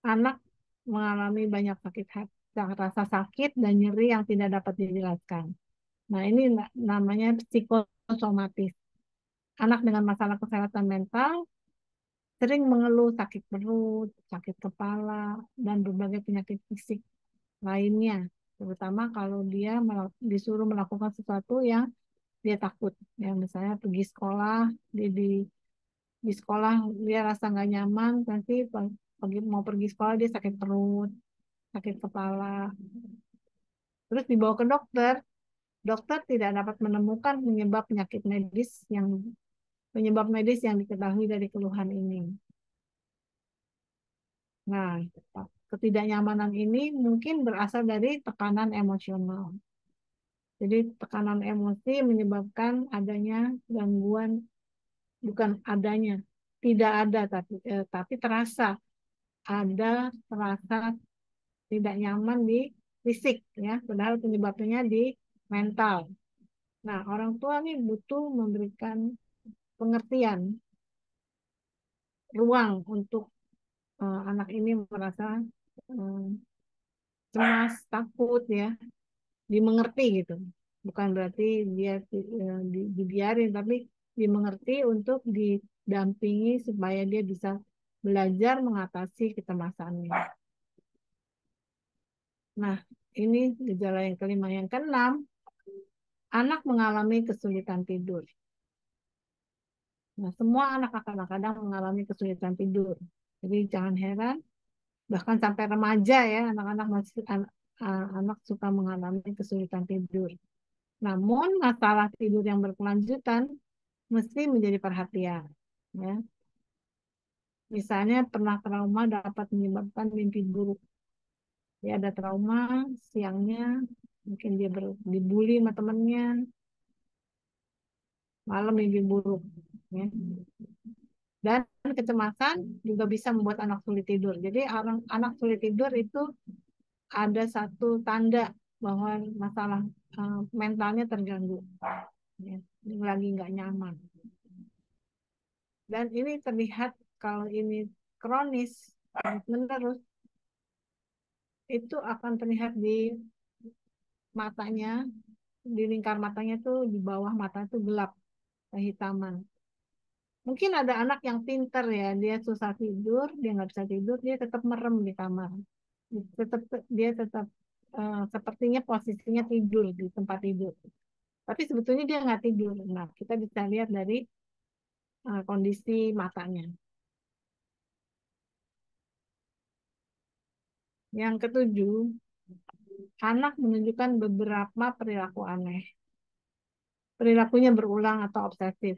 anak mengalami banyak sakit hati, rasa sakit dan nyeri yang tidak dapat dijelaskan. Nah, ini namanya psikosomatis. Anak dengan masalah kesehatan mental sering mengeluh sakit perut, sakit kepala, dan berbagai penyakit fisik lainnya, terutama kalau dia disuruh melakukan sesuatu yang dia takut. Ya, misalnya pergi sekolah, di sekolah dia rasa nggak nyaman, nanti mau pergi sekolah dia sakit perut, sakit kepala. Terus dibawa ke dokter, dokter tidak dapat menemukan penyebab medis yang diketahui dari keluhan ini. Nah, ketidaknyamanan ini mungkin berasal dari tekanan emosional. Jadi tekanan emosi menyebabkan adanya gangguan, bukan adanya, tidak ada tapi terasa tidak nyaman di fisik ya, padahal penyebabnya di mental. Nah, orang tua nih butuh memberikan pengertian, ruang untuk anak ini merasa eh, cemas, takut ya, dimengerti gitu. Bukan berarti dia dibiarin, tapi dimengerti untuk didampingi supaya dia bisa belajar mengatasi kecemasannya. Nah, ini gejala yang kelima. Yang keenam, anak mengalami kesulitan tidur. Nah, semua anak akan kadang mengalami kesulitan tidur. Jadi jangan heran, bahkan sampai remaja ya, anak suka mengalami kesulitan tidur. Namun masalah tidur yang berkelanjutan mesti menjadi perhatian. Ya. Misalnya pernah trauma dapat menyebabkan mimpi buruk. Dia ada trauma siangnya, mungkin dia dibully sama temannya, malam mimpi buruk. Ya. Dan kecemasan juga bisa membuat anak sulit tidur. Jadi anak sulit tidur itu ada satu tanda bahwa masalah mentalnya terganggu. Ya. Lagi nggak nyaman. Dan ini terlihat kalau ini kronis, menerus, itu akan terlihat di matanya, di lingkar matanya tuh di bawah mata itu gelap, kehitaman. Mungkin ada anak yang pinter ya, dia susah tidur, dia nggak bisa tidur, dia tetap merem di kamar. Tetap dia tetap sepertinya posisinya tidur di tempat tidur. Tapi sebetulnya dia nggak tidur. Nah, kita bisa lihat dari kondisi matanya. Yang ketujuh, anak menunjukkan beberapa perilaku aneh. Perilakunya berulang atau obsesif.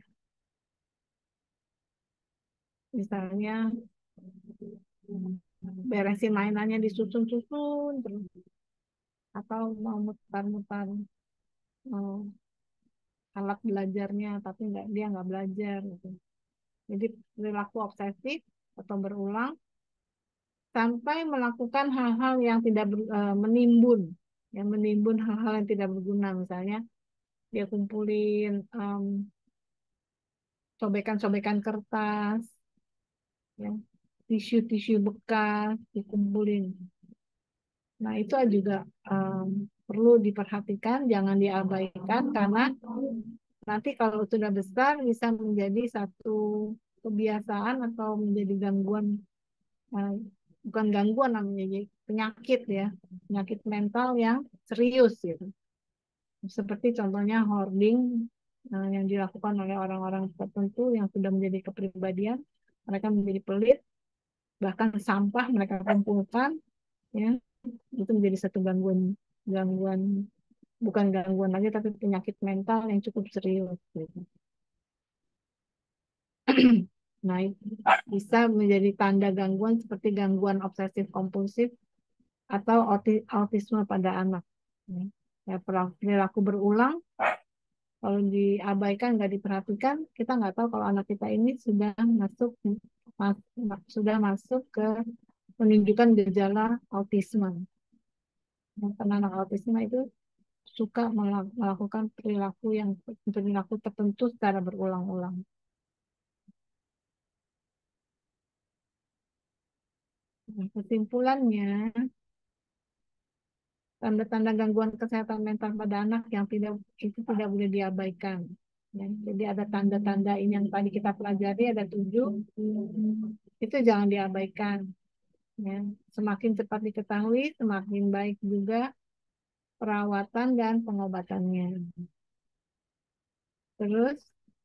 Misalnya beresin mainannya disusun-susun terus, atau mau mutar-mutar alat belajarnya tapi dia nggak belajar gitu. Jadi perilaku obsesif atau berulang sampai melakukan hal-hal yang tidak menimbun hal-hal yang tidak berguna. Misalnya dia kumpulin sobekan-sobekan kertas, ya, tisu-tisu bekas dikumpulin. Nah, itu juga perlu diperhatikan, jangan diabaikan karena nanti kalau sudah besar bisa menjadi satu kebiasaan atau menjadi gangguan, eh, bukan gangguan namanya, jadi penyakit ya, penyakit mental yang serius gitu. Seperti contohnya hoarding yang dilakukan oleh orang-orang tertentu yang sudah menjadi kepribadian, mereka menjadi pelit, bahkan sampah mereka kumpulkan, ya, itu menjadi satu gangguan gangguan bukan gangguan lagi tapi penyakit mental yang cukup serius gitu. Nah, itu bisa menjadi tanda gangguan seperti gangguan obsesif kompulsif atau autisme pada anak. Ya, perilaku berulang, kalau diabaikan, nggak diperhatikan, kita nggak tahu kalau anak kita ini sudah masuk ke menunjukkan gejala autisme. Yang anak autisme itu suka melakukan perilaku tertentu secara berulang-ulang. Nah, kesimpulannya, tanda-tanda gangguan kesehatan mental pada anak yang tidak boleh diabaikan. Ya, jadi ada tanda-tanda ini yang tadi kita pelajari ada 7, itu jangan diabaikan. Ya. Semakin cepat diketahui, semakin baik juga perawatan dan pengobatannya. Terus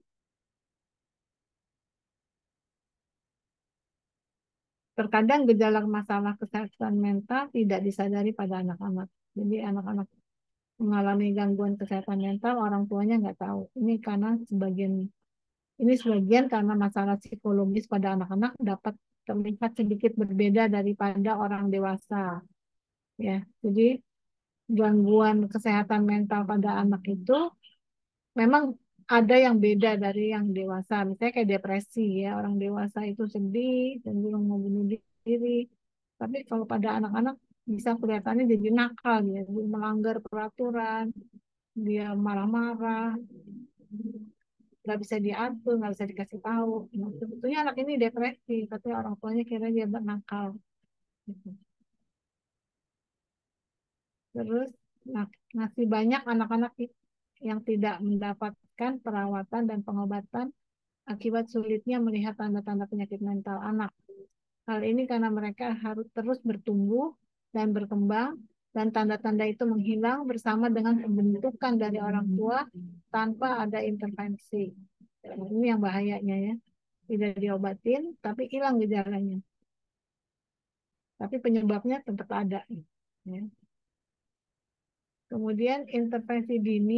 terkadang gejala masalah kesehatan mental tidak disadari pada anak-anak. Jadi anak-anak mengalami gangguan kesehatan mental, orang tuanya nggak tahu. Ini sebagian karena masalah psikologis pada anak-anak dapat terlihat sedikit berbeda daripada orang dewasa. Ya, jadi gangguan kesehatan mental pada anak itu memang ada yang beda dari yang dewasa. Misalnya kayak depresi ya, orang dewasa itu sedih, cenderung mau bunuh diri. Tapi kalau pada anak-anak bisa kelihatannya jadi nakal ya, dia melanggar peraturan, dia marah-marah, nggak bisa diatur, nggak bisa dikasih tahu. Nah, sebetulnya anak ini depresi, tapi orang tuanya kira dia nakal. Gitu. Terus masih banyak anak-anak yang tidak mendapatkan perawatan dan pengobatan akibat sulitnya melihat tanda-tanda penyakit mental anak. Hal ini karena mereka harus terus bertumbuh dan berkembang dan tanda-tanda itu menghilang bersama dengan pembentukan dari orang tua tanpa ada intervensi. Nah, ini yang bahayanya ya. Tidak diobatin, tapi hilang gejalanya. Tapi penyebabnya tetap ada. Ya. Kemudian intervensi dini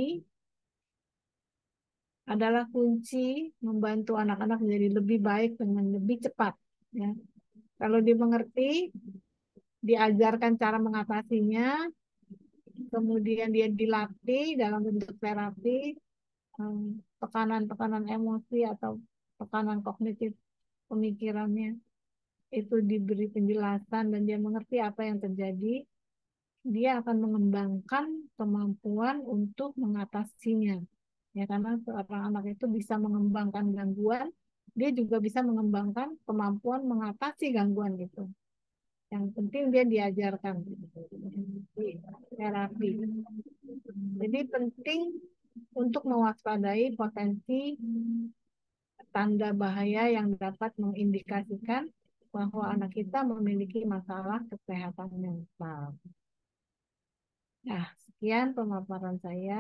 adalah kunci membantu anak-anak menjadi lebih baik dengan lebih cepat. Ya. Kalau dimengerti, diajarkan cara mengatasinya, kemudian dia dilatih dalam bentuk terapi, tekanan-tekanan emosi atau tekanan kognitif pemikirannya itu diberi penjelasan dan dia mengerti apa yang terjadi, dia akan mengembangkan kemampuan untuk mengatasinya. Ya, karena seorang anak itu bisa mengembangkan gangguan, dia juga bisa mengembangkan kemampuan mengatasi gangguan itu. Yang penting dia diajarkan di terapi. Jadi penting untuk mewaspadai potensi tanda bahaya yang dapat mengindikasikan bahwa anak kita memiliki masalah kesehatan mental. Nah, sekian pemaparan saya.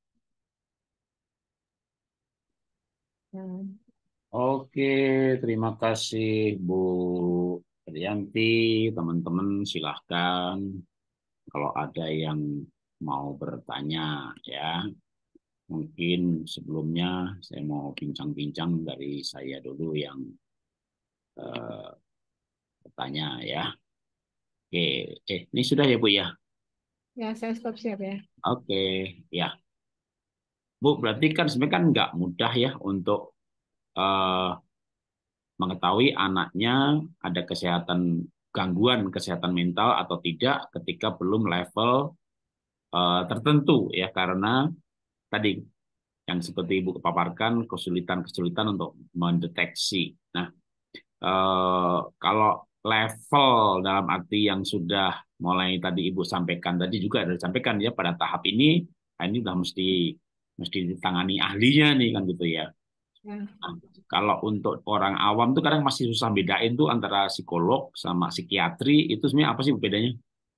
Nah, Oke, terima kasih Bu Rianti. Teman-teman silahkan kalau ada yang mau bertanya ya. Mungkin sebelumnya saya mau bincang-bincang dari saya dulu yang eh, bertanya ya. Oke, ini sudah ya Bu ya. ya saya stop share ya. Oke, ya Bu. Berarti kan sebenarnya kan nggak mudah ya untuk eh, mengetahui anaknya ada gangguan kesehatan mental atau tidak ketika belum level tertentu ya, karena tadi yang seperti Ibu paparkan kesulitan-kesulitan untuk mendeteksi. Nah, kalau level dalam arti yang sudah mulai tadi Ibu sampaikan, tadi juga ada disampaikan ya, pada tahap ini, nah ini udah mesti ditangani ahlinya nih kan gitu ya. Ya. Nah, kalau untuk orang awam tuh kadang masih susah bedain tuh antara psikolog sama psikiatri, itu sebenarnya apa sih bedanya?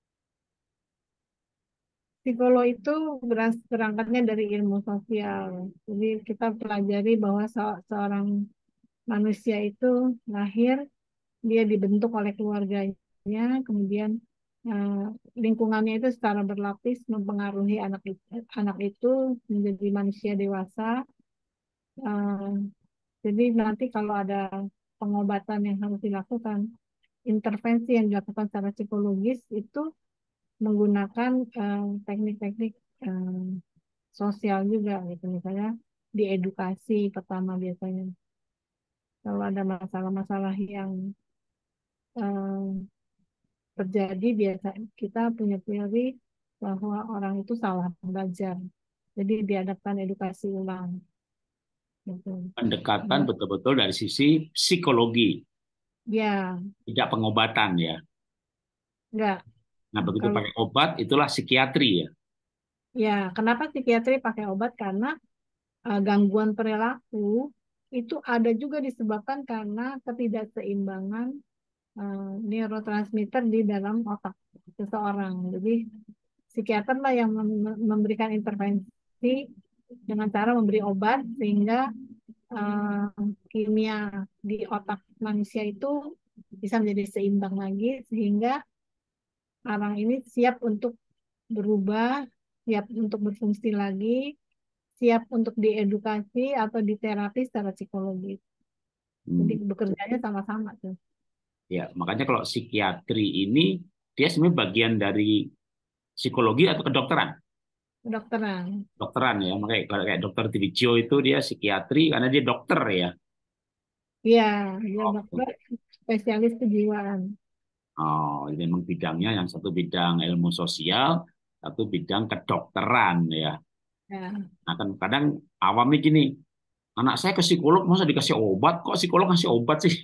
Psikolog itu berangkatnya dari ilmu sosial. Jadi kita pelajari bahwa seorang manusia itu lahir, dia dibentuk oleh keluarganya, kemudian eh, lingkungannya itu secara berlapis mempengaruhi anak itu menjadi manusia dewasa. Eh, jadi nanti kalau ada pengobatan yang harus dilakukan, intervensi yang dilakukan secara psikologis itu menggunakan teknik-teknik eh, sosial juga gitu, misalnya diedukasi pertama biasanya kalau ada masalah-masalah yang eh, terjadi, biasa kita punya teori bahwa orang itu salah belajar, jadi diadakan edukasi ulang gitu. Pendekatan Nah, betul-betul dari sisi psikologi, ya tidak pengobatan ya. Enggak. Nah, begitu Kalau pakai obat, itulah psikiatri ya. ya, kenapa psikiatri pakai obat? Karena gangguan perilaku itu ada juga disebabkan karena ketidakseimbangan neurotransmitter di dalam otak seseorang. Jadi psikiater lah yang memberikan intervensi dengan cara memberi obat sehingga eh, kimia di otak manusia itu bisa menjadi seimbang lagi sehingga orang ini siap untuk berubah, siap untuk berfungsi lagi, siap untuk diedukasi atau diterapi secara psikologis. Jadi Hmm. bekerjanya sama-sama tuh, Ya, makanya kalau psikiatri ini dia sebenarnya bagian dari psikologi atau kedokteran. kedokteran. Dokteran ya, makanya kalau kayak dokter Divijo itu dia psikiatri karena dia dokter ya. Iya, dia Oke. dokter spesialis kejiwaan. Oh, ini memang bidangnya yang satu bidang ilmu sosial, satu bidang kedokteran ya. Ya. Nah kan kadang awam nih gini, anak saya ke psikolog masa dikasih obat, kok psikolog ngasih obat sih?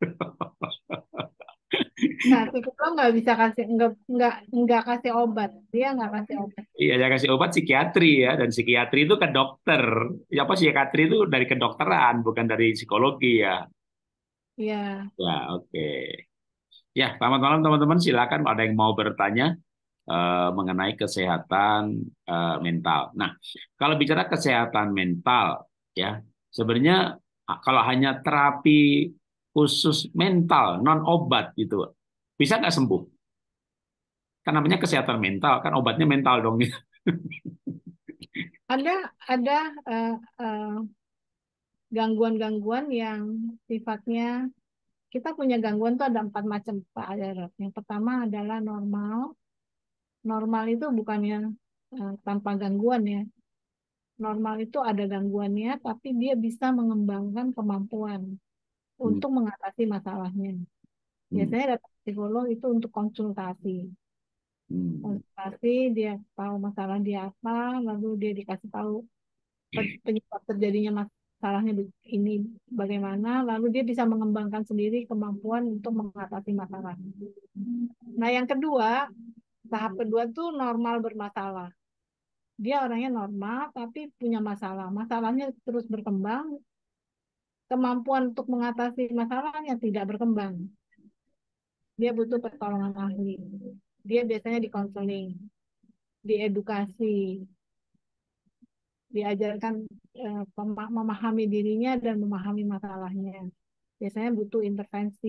Nah, psikolog nggak bisa kasih, nggak kasih obat. Dia nggak kasih obat. Iya, saya kasih obat psikiatri ya, dan psikiatri itu ke dokter. Ya apa psikiatri itu dari kedokteran, bukan dari psikologi ya. Iya, Ya, oke. Ya, selamat malam teman-teman. Silakan ada yang mau bertanya mengenai kesehatan mental. Nah, kalau bicara kesehatan mental, ya sebenarnya kalau hanya terapi khusus mental, non obat gitu, bisa nggak sembuh? Kan namanya kesehatan mental, kan obatnya mental dong. ada ada eh, eh, gangguan-gangguan yang sifatnya kita punya gangguan tuh ada empat macam Pak Jarod. Yang pertama adalah normal. Normal itu bukannya tanpa gangguan ya. Normal itu ada gangguannya, tapi dia bisa mengembangkan kemampuan Hmm, untuk mengatasi masalahnya. hmm, Biasanya datang ke psikolog itu untuk konsultasi. hmm, Konsultasi, dia tahu masalah dia apa, lalu dia dikasih tahu penyebab terjadinya masalahnya ini bagaimana, lalu dia bisa mengembangkan sendiri kemampuan untuk mengatasi masalah. Nah, yang kedua, tahap kedua tuh normal bermasalah. Dia orangnya normal tapi punya masalah. Masalahnya terus berkembang, kemampuan untuk mengatasi masalahnya tidak berkembang. Dia butuh pertolongan ahli. Dia biasanya dikonseling, diedukasi, diajarkan memahami dirinya dan memahami masalahnya. Biasanya butuh intervensi.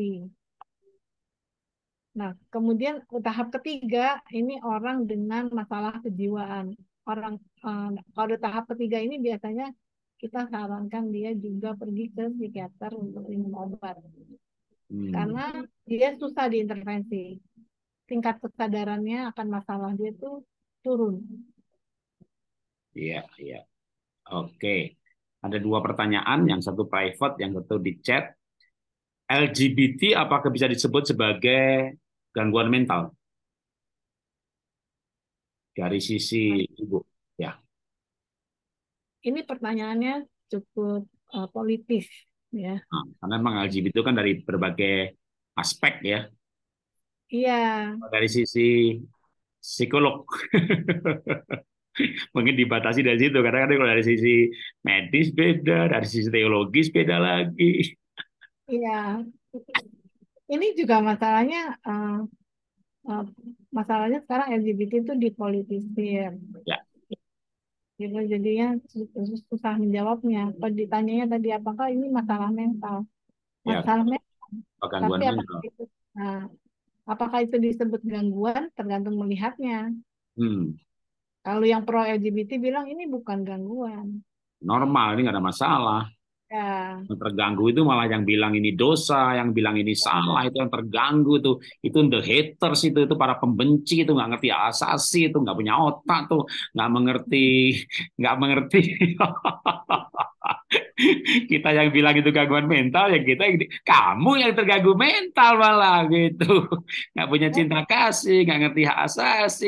Nah, kemudian tahap ketiga ini orang dengan masalah kejiwaan. Orang kalau tahap ketiga ini biasanya kita sarankan dia juga pergi ke psikiater untuk minum obat hmm. karena dia susah diintervensi. Tingkat kesadarannya akan masalah dia tuh turun. Iya, iya. Oke. Ada dua pertanyaan, yang satu private, yang satu di chat. LGBT apakah bisa disebut sebagai gangguan mental dari sisi ibu? Ya, Ini pertanyaannya cukup politis, ya. nah, karena memang LGBT itu kan dari berbagai aspek ya. Iya, Dari sisi psikolog mungkin dibatasi dari situ. Karena kan kalau dari sisi medis beda, dari sisi teologis beda lagi. iya. Ini juga masalahnya, eh, masalahnya sekarang LGBT itu dipolitisir, Ya, gitu. Jadinya susah menjawabnya. Kalau ditanyanya tadi apakah ini ya, masalah mental, tapi gangguan mental. nah, apakah itu disebut gangguan? Tergantung melihatnya. Hmm, Kalau yang pro LGBT bilang ini bukan gangguan. normal ini nggak ada masalah. Ya, Yang terganggu itu malah yang bilang ini dosa, yang bilang ini salah, itu yang terganggu tuh. Itu the haters itu para pembenci itu nggak ngerti asasi itu nggak punya otak tuh, nggak mengerti, nggak mengerti. Kita yang bilang itu gangguan mental, ya kita kamu yang terganggu mental malah gitu, nggak punya cinta kasih, nggak ngerti hak asasi.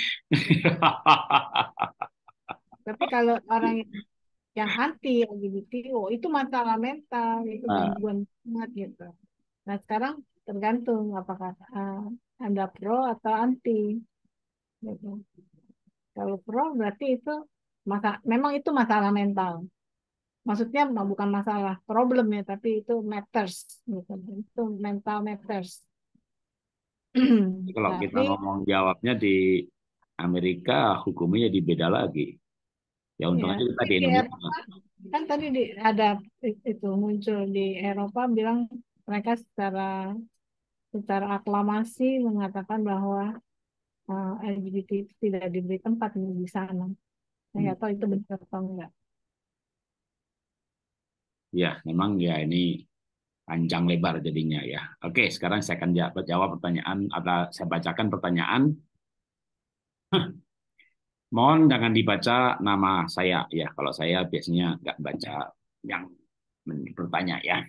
tapi kalau orang yang anti LGBT, oh itu masalah mental, itu Nah, gangguan banget gitu. Nah sekarang tergantung apakah ada pro atau anti. Gitu. Kalau pro berarti itu memang itu masalah mental. Maksudnya bukan masalah problem ya, tapi itu matters. Gitu. Itu mental matters. Jadi kalau kita Tapi ngomong jawabnya di Amerika, hukumnya jadi beda lagi. Ya untung ya, aja kita tapi di di Indonesia. Eropa kan tadi ada itu muncul di Eropa bilang mereka secara secara aklamasi mengatakan bahwa LGBT itu tidak diberi tempat di sana. Saya Hmm. nggak tahu itu benar atau enggak. Ya, memang ya ini panjang lebar jadinya ya. Oke, sekarang saya akan jawab pertanyaan atau saya bacakan pertanyaan. Mohon jangan dibaca nama saya ya. Kalau saya biasanya nggak baca yang bertanya ya.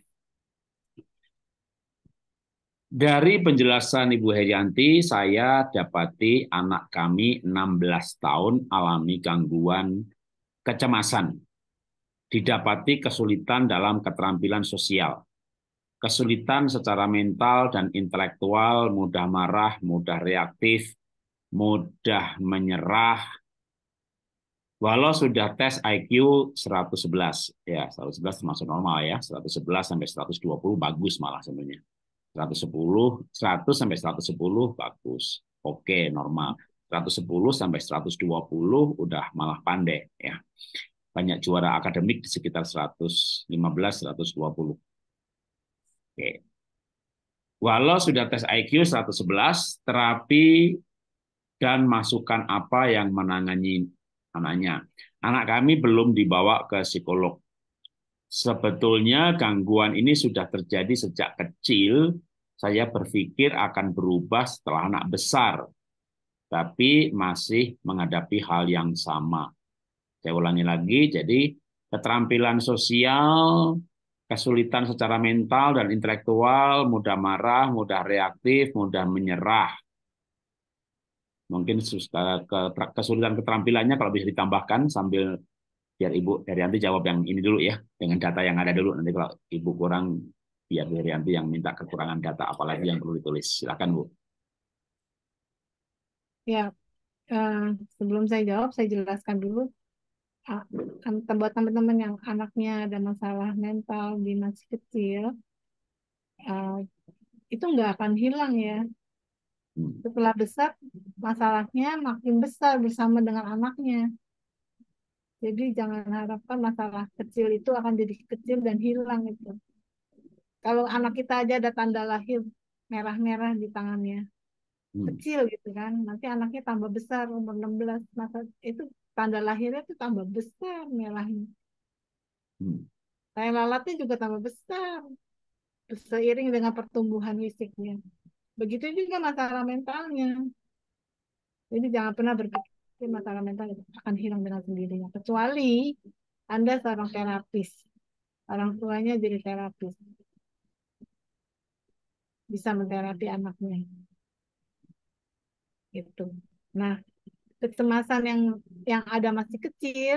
Dari penjelasan Ibu Herianti, saya dapati anak kami 16 tahun alami gangguan kecemasan, didapati kesulitan dalam keterampilan sosial, kesulitan secara mental dan intelektual, mudah marah, mudah reaktif, mudah menyerah, walau sudah tes IQ 111. Ya, 111 termasuk normal ya, 111 sampai 120 bagus malah sebenarnya. 110, 100 sampai 110 bagus. Oke, normal. 110 sampai 120 udah malah pandai ya. Banyak juara akademik di sekitar 115, 120. Oke. Walau sudah tes IQ 111, terapi dan masukan apa yang menangani anaknya. Anak kami belum dibawa ke psikolog. Sebetulnya gangguan ini sudah terjadi sejak kecil. Saya berpikir akan berubah setelah anak besar, tapi masih menghadapi hal yang sama. Saya ulangi lagi, jadi keterampilan sosial, kesulitan secara mental dan intelektual, mudah marah, mudah reaktif, mudah menyerah. Mungkin kesulitan keterampilannya kalau bisa ditambahkan sambil biar Ibu Herianti jawab yang ini dulu ya, dengan data yang ada dulu. Nanti kalau Ibu kurang, biar Bu Herianti yang minta kekurangan data apalagi yang perlu ditulis. Silakan Bu. Ya, eh, sebelum saya jawab, saya jelaskan dulu. ah, Buat teman-teman yang anaknya ada masalah mental di masih kecil, eh, itu nggak akan hilang ya. Hmm. Setelah besar, masalahnya makin besar bersama dengan anaknya. Jadi jangan harapkan masalah kecil itu akan jadi kecil dan hilang itu. Kalau anak kita aja ada tanda lahir merah-merah di tangannya, Hmm. kecil gitu kan. Nanti anaknya tambah besar umur 16, masa itu tanda lahirnya itu tambah besar merahnya. Hmm. Tai lalatnya juga tambah besar seiring dengan pertumbuhan fisiknya. Begitu juga masalah mentalnya. Jadi jangan pernah berpikir masalah mental itu akan hilang dengan sendirinya. Kecuali Anda seorang terapis. Orang tuanya jadi terapis. Bisa menterapi anaknya. Gitu. Nah, kecemasan yang ada masih kecil,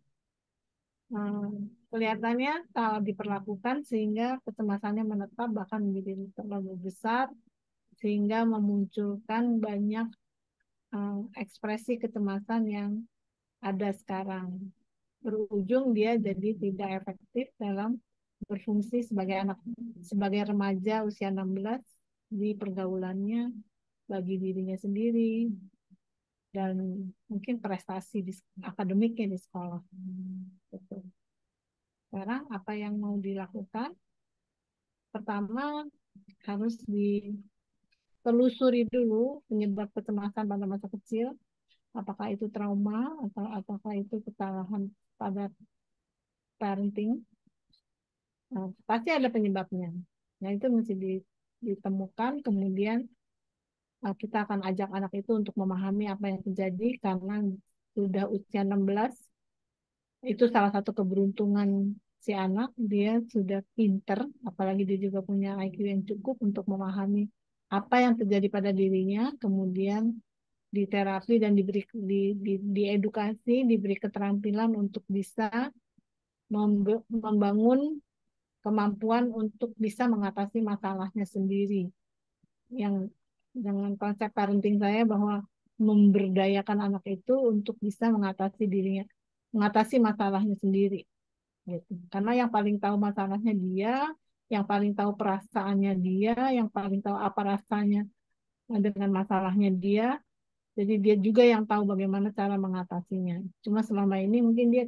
kelihatannya kalau diperlakukan sehingga kecemasannya menetap bahkan menjadi terlalu besar sehingga memunculkan banyak ekspresi kecemasan yang ada sekarang. Berujung dia jadi tidak efektif dalam berfungsi sebagai remaja usia 16 di pergaulannya, bagi dirinya sendiri, dan mungkin prestasi akademiknya di sekolah. Gitu. Sekarang apa yang mau dilakukan? Pertama, harus ditelusuri dulu penyebab kecemasan pada masa kecil. Apakah itu trauma atau apakah itu kesalahan pada parenting? Nah, pasti ada penyebabnya. Nah, itu mesti ditemukan, kemudian kita akan ajak anak itu untuk memahami apa yang terjadi karena sudah usia 16, itu salah satu keberuntungan si anak, dia sudah pinter, apalagi dia juga punya IQ yang cukup untuk memahami apa yang terjadi pada dirinya, kemudian diterapi dan diedukasi, diberi keterampilan untuk bisa membangun kemampuan untuk bisa mengatasi masalahnya sendiri. Yang dengan konsep parenting saya bahwa memberdayakan anak itu untuk bisa mengatasi dirinya, mengatasi masalahnya sendiri gitu. Karena yang paling tahu masalahnya dia, yang paling tahu perasaannya dia, yang paling tahu apa rasanya dengan masalahnya dia. Jadi dia juga yang tahu bagaimana cara mengatasinya. Cuma selama ini mungkin dia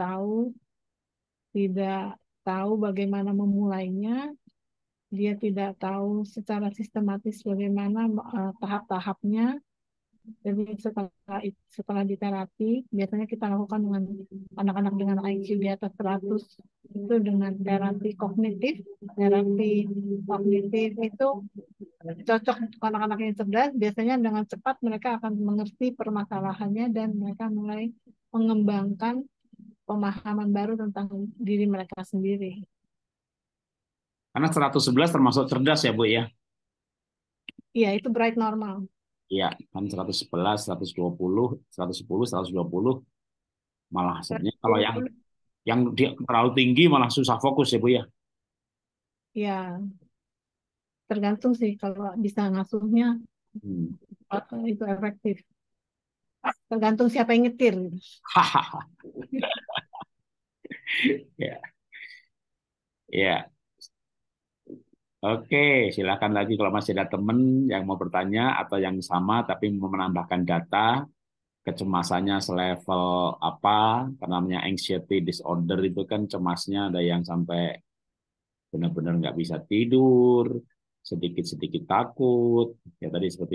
tidak tahu bagaimana memulainya, dia tidak tahu secara sistematis bagaimana tahap-tahapnya. Jadi setelah di terapi, biasanya kita lakukan dengan anak-anak dengan IQ di atas 100 itu dengan terapi kognitif itu cocok untuk anak-anak yang cerdas. Biasanya dengan cepat mereka akan mengerti permasalahannya dan mereka mulai mengembangkan pemahaman baru tentang diri mereka sendiri. Karena 111 termasuk cerdas ya, Bu ya. Iya, itu bright normal. Iya, kan 111, 120, 110, 120 malah sebenarnya kalau yang dia terlalu tinggi malah susah fokus ya, Bu ya. Ya, tergantung sih kalau bisa ngasuhnya Hmm. itu efektif. Tergantung siapa yang nyetir gitu. Ya, ya. Oke, silakan lagi kalau masih ada teman yang mau bertanya atau yang sama tapi mau menambahkan data kecemasannya selevel apa, karena namanya anxiety disorder itu kan cemasnya ada yang sampai benar-benar nggak bisa tidur, sedikit-sedikit takut. Ya tadi seperti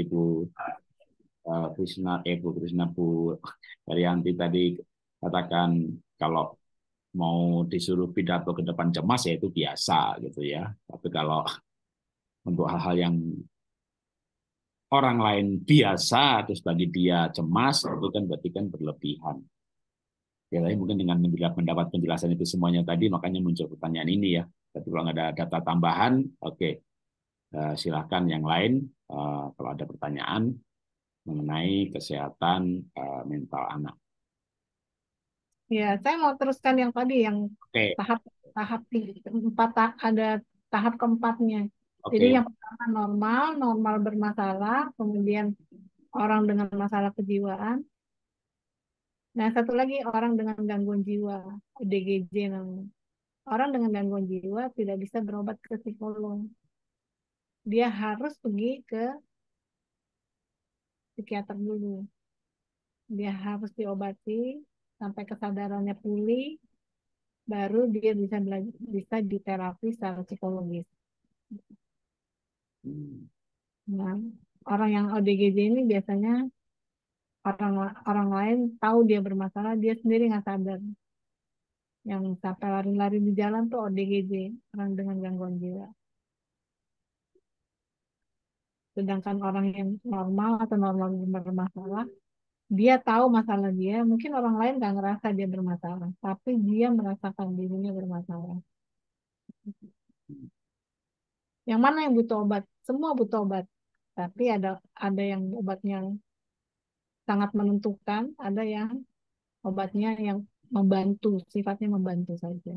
Bu Krisna, Bu Daryanti tadi katakan kalau mau disuruh pidato ke depan cemas ya itu biasa gitu ya. Tapi kalau untuk hal-hal yang orang lain biasa, terus bagi dia cemas, itu kan berarti kan berlebihan. Ya, tapi mungkin dengan mendapat penjelasan itu semuanya tadi, makanya muncul pertanyaan ini ya. Tapi kalau nggak ada data tambahan, oke, silakan yang lain kalau ada pertanyaan mengenai kesehatan mental anak. Ya, saya mau teruskan yang tadi yang Oke, tahap tahap empat ada tahap keempatnya. Jadi oke. yang pertama normal, normal bermasalah, kemudian orang dengan masalah kejiwaan. Nah, satu lagi orang dengan gangguan jiwa, ODGJ namanya. Orang dengan gangguan jiwa tidak bisa berobat ke psikolog. Dia harus pergi ke psikiater dulu. Dia harus diobati sampai kesadarannya pulih, baru dia bisa bisa diterapi secara psikologis. Hmm. Nah, orang yang ODGJ ini biasanya orang orang lain tahu dia bermasalah, dia sendiri nggak sadar. Yang sampai lari-lari di jalan tuh ODGJ, orang dengan gangguan jiwa. Sedangkan orang yang normal atau normal bermasalah, dia tahu masalah dia, mungkin orang lain nggak ngerasa dia bermasalah, tapi dia merasakan dirinya bermasalah. Yang mana yang butuh obat? Semua butuh obat, tapi ada yang obatnya sangat menentukan, ada yang obatnya yang membantu, sifatnya membantu saja.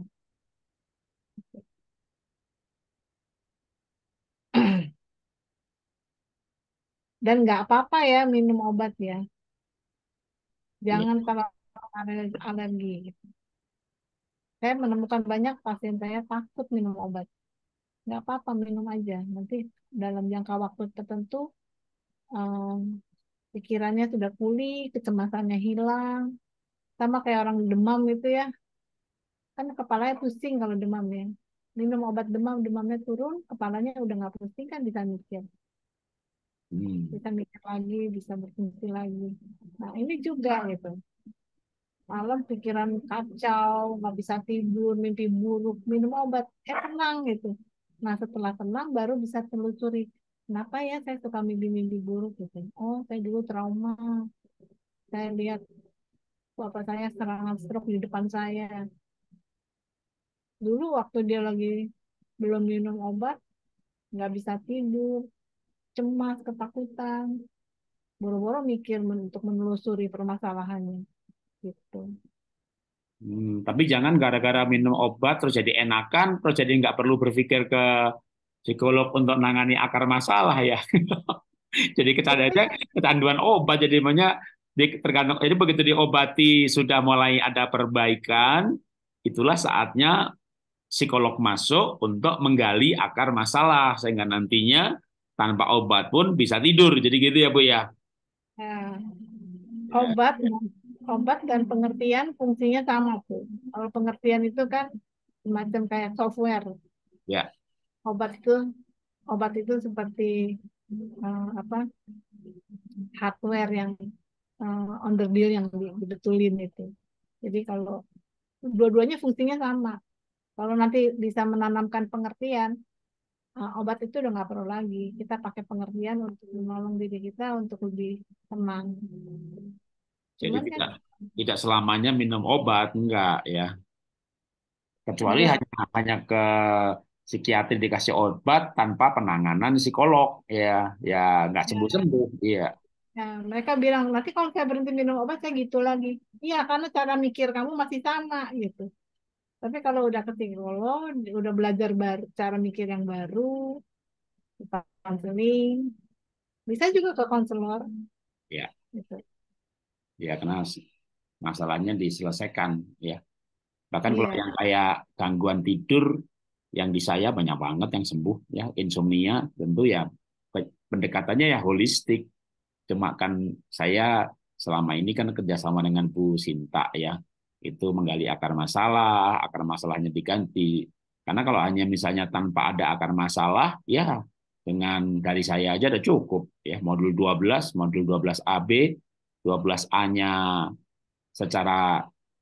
Dan nggak apa-apa ya minum obat ya. Ya. Jangan kalau alergi. Saya menemukan banyak pasien saya takut minum obat. Nggak apa-apa minum aja. Nanti dalam jangka waktu tertentu em, pikirannya sudah pulih, kecemasannya hilang. Sama kayak orang demam itu ya. Kan kepalanya pusing kalau demam ya. Minum obat demam, demamnya turun, kepalanya udah nggak pusing kan bisa mikir. Hmm. Bisa mikir lagi, bisa berfungsi lagi. Nah ini juga gitu. Malam pikiran kacau, nggak bisa tidur, mimpi buruk, minum obat, tenang gitu. Nah setelah tenang baru bisa telusuri, kenapa ya saya suka mimpi-mimpi buruk gitu. Oh saya dulu trauma, saya lihat bapak saya serangan stroke di depan saya. Dulu waktu dia lagi belum minum obat, nggak bisa tidur, cemas, ketakutan, boro-boro mikir untuk menelusuri permasalahannya gitu. Tapi jangan gara-gara minum obat terus jadi enakan, terus jadi nggak perlu berpikir ke psikolog untuk nangani akar masalah ya. Jadi kecanduannya kecanduan obat jadi namanya tergantung. Jadi begitu diobati sudah mulai ada perbaikan, itulah saatnya psikolog masuk untuk menggali akar masalah sehingga nantinya tanpa obat pun bisa tidur. Jadi gitu ya Bu ya. Nah, Ya, obat, obat dan pengertian fungsinya sama tuh. Kalau pengertian itu kan semacam kayak software. ya. Obat itu, obat itu seperti apa hardware yang on the deal yang dibetulin itu. Jadi kalau dua-duanya fungsinya sama. Kalau nanti bisa menanamkan pengertian, obat itu udah nggak perlu lagi. Kita pakai pengertian untuk menolong diri kita untuk lebih tenang. Jadi Cuman kan tidak tidak selamanya minum obat, enggak ya. Kecuali enggak. hanya hanya ke psikiatri dikasih obat tanpa penanganan psikolog ya, ya nggak Ya, sembuh-sembuh. Iya, ya, mereka bilang nanti kalau saya berhenti minum obat saya gitu lagi. Iya, karena cara mikir kamu masih sama gitu. Tapi kalau udah ke psikolog, udah belajar baru, cara mikir yang baru, kita konseling, bisa juga ke konselor ya, gitu. ya karena masalahnya diselesaikan ya. Bahkan kalau Iya, yang kayak gangguan tidur, yang di saya banyak banget yang sembuh ya, insomnia tentu ya pendekatannya ya holistik. Cuma kan saya selama ini kan kerjasama dengan Bu Sinta ya, itu menggali akar masalahnya diganti. Karena kalau hanya misalnya tanpa ada akar masalah, ya dengan dari saya aja udah cukup ya. Modul 12 AB, 12A-nya secara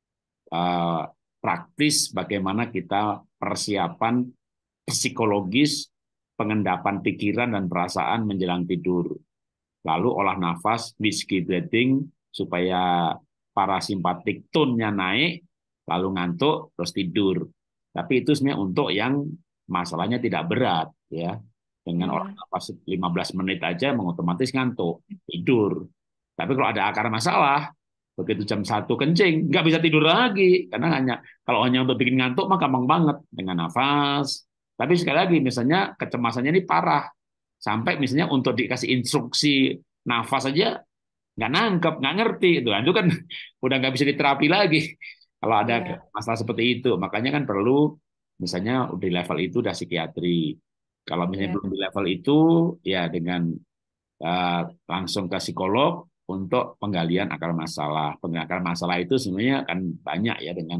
eh, praktis bagaimana kita persiapan psikologis, pengendapan pikiran dan perasaan menjelang tidur. Lalu olah nafas, whiskey breathing, supaya parasimpatik tone-nya naik, lalu ngantuk, terus tidur. Tapi itu sebenarnya untuk yang masalahnya tidak berat, ya. Dengan olah ya, nafas 15 menit aja otomatis ngantuk, tidur. Tapi kalau ada akar masalah, begitu jam 1 kencing, nggak bisa tidur lagi. Karena kalau hanya untuk bikin ngantuk, mah gampang banget dengan nafas. Tapi sekali lagi, misalnya kecemasannya ini parah. Sampai misalnya untuk dikasih instruksi nafas aja nggak nangkep, nggak ngerti itu kan udah nggak bisa diterapi lagi kalau ada ya, masalah seperti itu. Makanya kan perlu misalnya di level itu udah psikiatri. Kalau misalnya ya, belum di level itu ya dengan uh, langsung ke psikolog untuk penggalian akar masalah. Penggalian akar masalah itu sebenarnya kan banyak ya dengan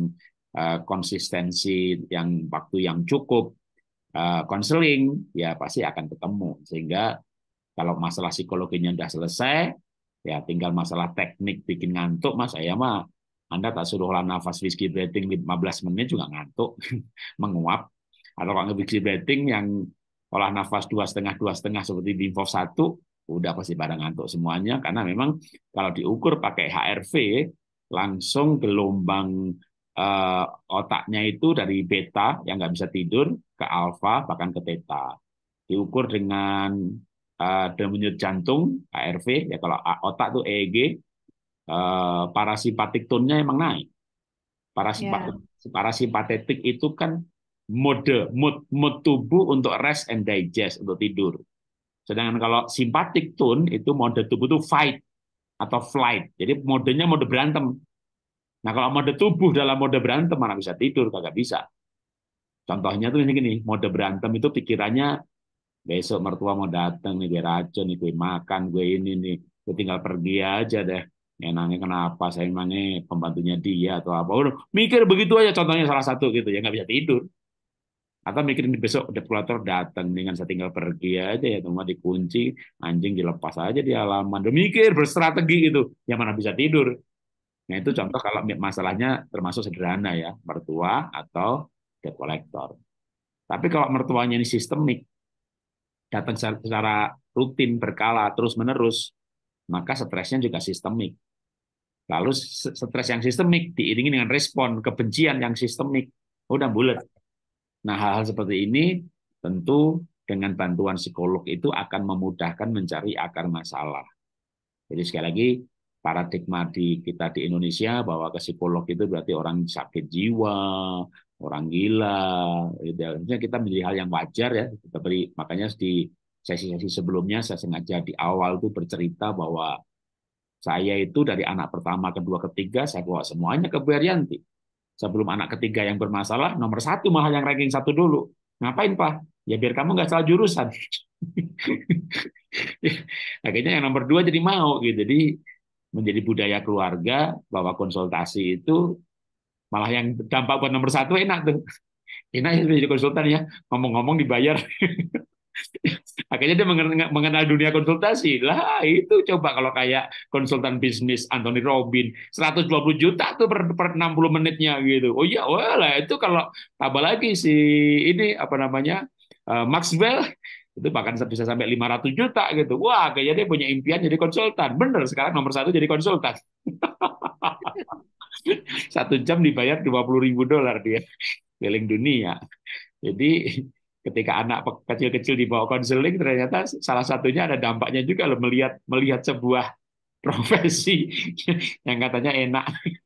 konsistensi yang waktu yang cukup, konseling ya pasti akan ketemu sehingga kalau masalah psikologinya udah selesai, ya tinggal masalah teknik bikin ngantuk, Mas. Saya mah Anda tak suruh lah nafas whiskey breathing 15 menit juga ngantuk, menguap. Atau kalau whiskey breathing yang olah nafas dua setengah seperti di Hof 1, udah pasti pada ngantuk semuanya. Karena memang kalau diukur pakai HRV, langsung gelombang otaknya itu dari beta yang nggak bisa tidur ke alfa bahkan ke theta. Diukur dengan denyut jantung ARV ya, kalau otak tuh EEG, parasimpatik tone-nya emang naik. ya, Parasimpatetik itu kan mood tubuh untuk rest and digest, untuk tidur. Sedangkan kalau simpatik tone itu mode tubuh itu fight atau flight. Jadi modenya mode berantem. Nah, kalau mode tubuh dalam mode berantem mana bisa tidur, kagak bisa. Contohnya tuh ini gini, mode berantem itu pikirannya besok mertua mau datang nih, gue racun nih, gue makan, gue ini nih, gue tinggal pergi aja deh. Enaknya kenapa saya emangnya pembantunya dia atau apa? Udah mikir begitu aja, contohnya salah satu gitu ya, nggak bisa tidur. Atau mikirin besok depolator datang, dengan saya tinggal pergi aja ya, rumah dikunci, anjing dilepas aja di halaman. Udah mikir berstrategi gitu, yang mana bisa tidur. Nah itu contoh kalau masalahnya termasuk sederhana ya, mertua atau debt collector. Tapi kalau mertuanya ini sistemik, datang secara rutin, berkala, terus-menerus, maka stresnya juga sistemik. Lalu stres yang sistemik diiringi dengan respon kebencian yang sistemik. Udah bulat. Nah, hal-hal seperti ini tentu dengan bantuan psikolog itu akan memudahkan mencari akar masalah. Jadi sekali lagi, paradigma di kita di Indonesia bahwa ke psikolog itu berarti orang sakit jiwa, orang gila. Gitu. Kita menjadi hal yang wajar ya. Kita beri, makanya di sesi-sesi sebelumnya saya sengaja di awal tuh bercerita bahwa saya itu dari anak pertama, kedua, ketiga, saya bawa semuanya ke Bu Herianti. Sebelum anak ketiga yang bermasalah, nomor satu malah yang ranking satu dulu. Ngapain, Pak? Ya biar kamu nggak salah jurusan. Akhirnya yang nomor dua jadi mau gitu. Jadi menjadi budaya keluarga bahwa konsultasi itu malah yang dampak buat nomor satu enak tuh. Enak ya jadi konsultan ya. Ngomong-ngomong dibayar. Akhirnya dia mengenal dunia konsultasi. Lah itu coba kalau kayak konsultan bisnis Anthony Robin 120 juta tuh per 60 menitnya gitu. Oh iya, wah lah itu kalau tambah lagi si ini apa namanya Maxwell itu bahkan bisa sampai 500 juta gitu. Wah, kayaknya dia punya impian jadi konsultan. Bener, sekarang nomor satu jadi konsultan. 1 jam dibayar 20.000 dolar dia keliling dunia. Jadi ketika anak kecil-kecil dibawa konseling, ternyata salah satunya ada dampaknya juga loh, melihat melihat sebuah profesi yang katanya enak.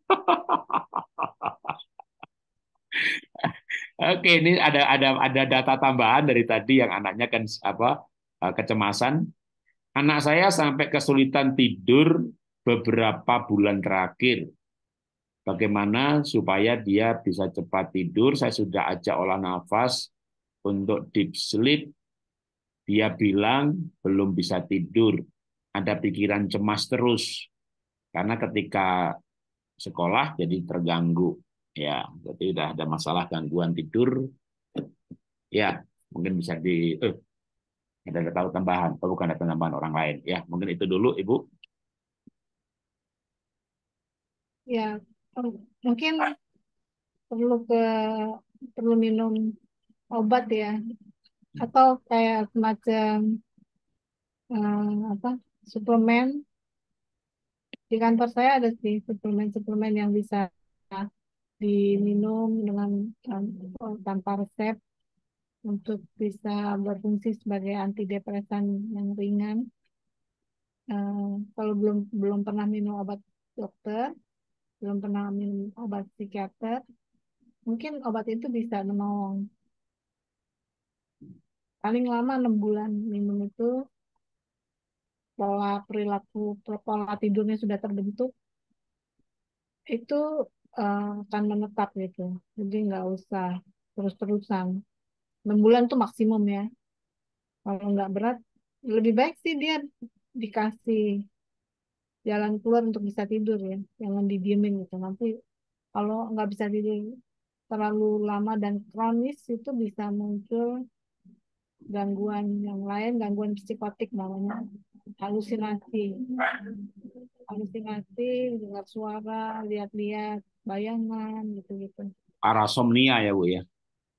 Oke, ini ada data tambahan dari tadi yang anaknya kan apa kecemasan. Anak saya sampai kesulitan tidur beberapa bulan terakhir. Bagaimana supaya dia bisa cepat tidur? Saya sudah ajak olah nafas untuk deep sleep. Dia bilang belum bisa tidur, ada pikiran cemas terus karena ketika sekolah jadi terganggu. Ya, jadi udah ada masalah gangguan tidur. Ya, mungkin bisa ada tahu tambahan, atau bukan ada tambahan orang lain. Ya, mungkin itu dulu, Ibu. Ya, mungkin perlu perlu minum obat ya, atau kayak semacam apa suplemen. Di kantor saya ada sih suplemen-suplemen yang bisa diminum dengan tanpa resep untuk bisa berfungsi sebagai antidepresan yang ringan. Kalau belum belum pernah minum obat dokter, belum pernah minum obat psikiater, mungkin obat itu bisa menolong. Paling lama 6 bulan minum itu, pola perilaku, pola tidurnya sudah terbentuk, itu akan menetap gitu. Jadi nggak usah terus-terusan. 6 bulan tuh maksimum ya. Kalau nggak berat, lebih baik sih dia dikasih jalan keluar untuk bisa tidur ya. Jangan didiemin gitu. Nanti kalau nggak bisa tidur terlalu lama dan kronis itu bisa muncul gangguan yang lain, gangguan psikotik namanya, halusinasi. Halusinasi, dengar suara, lihat-lihat, bayangan gitu-gitu. Parasomnia ya, Bu ya.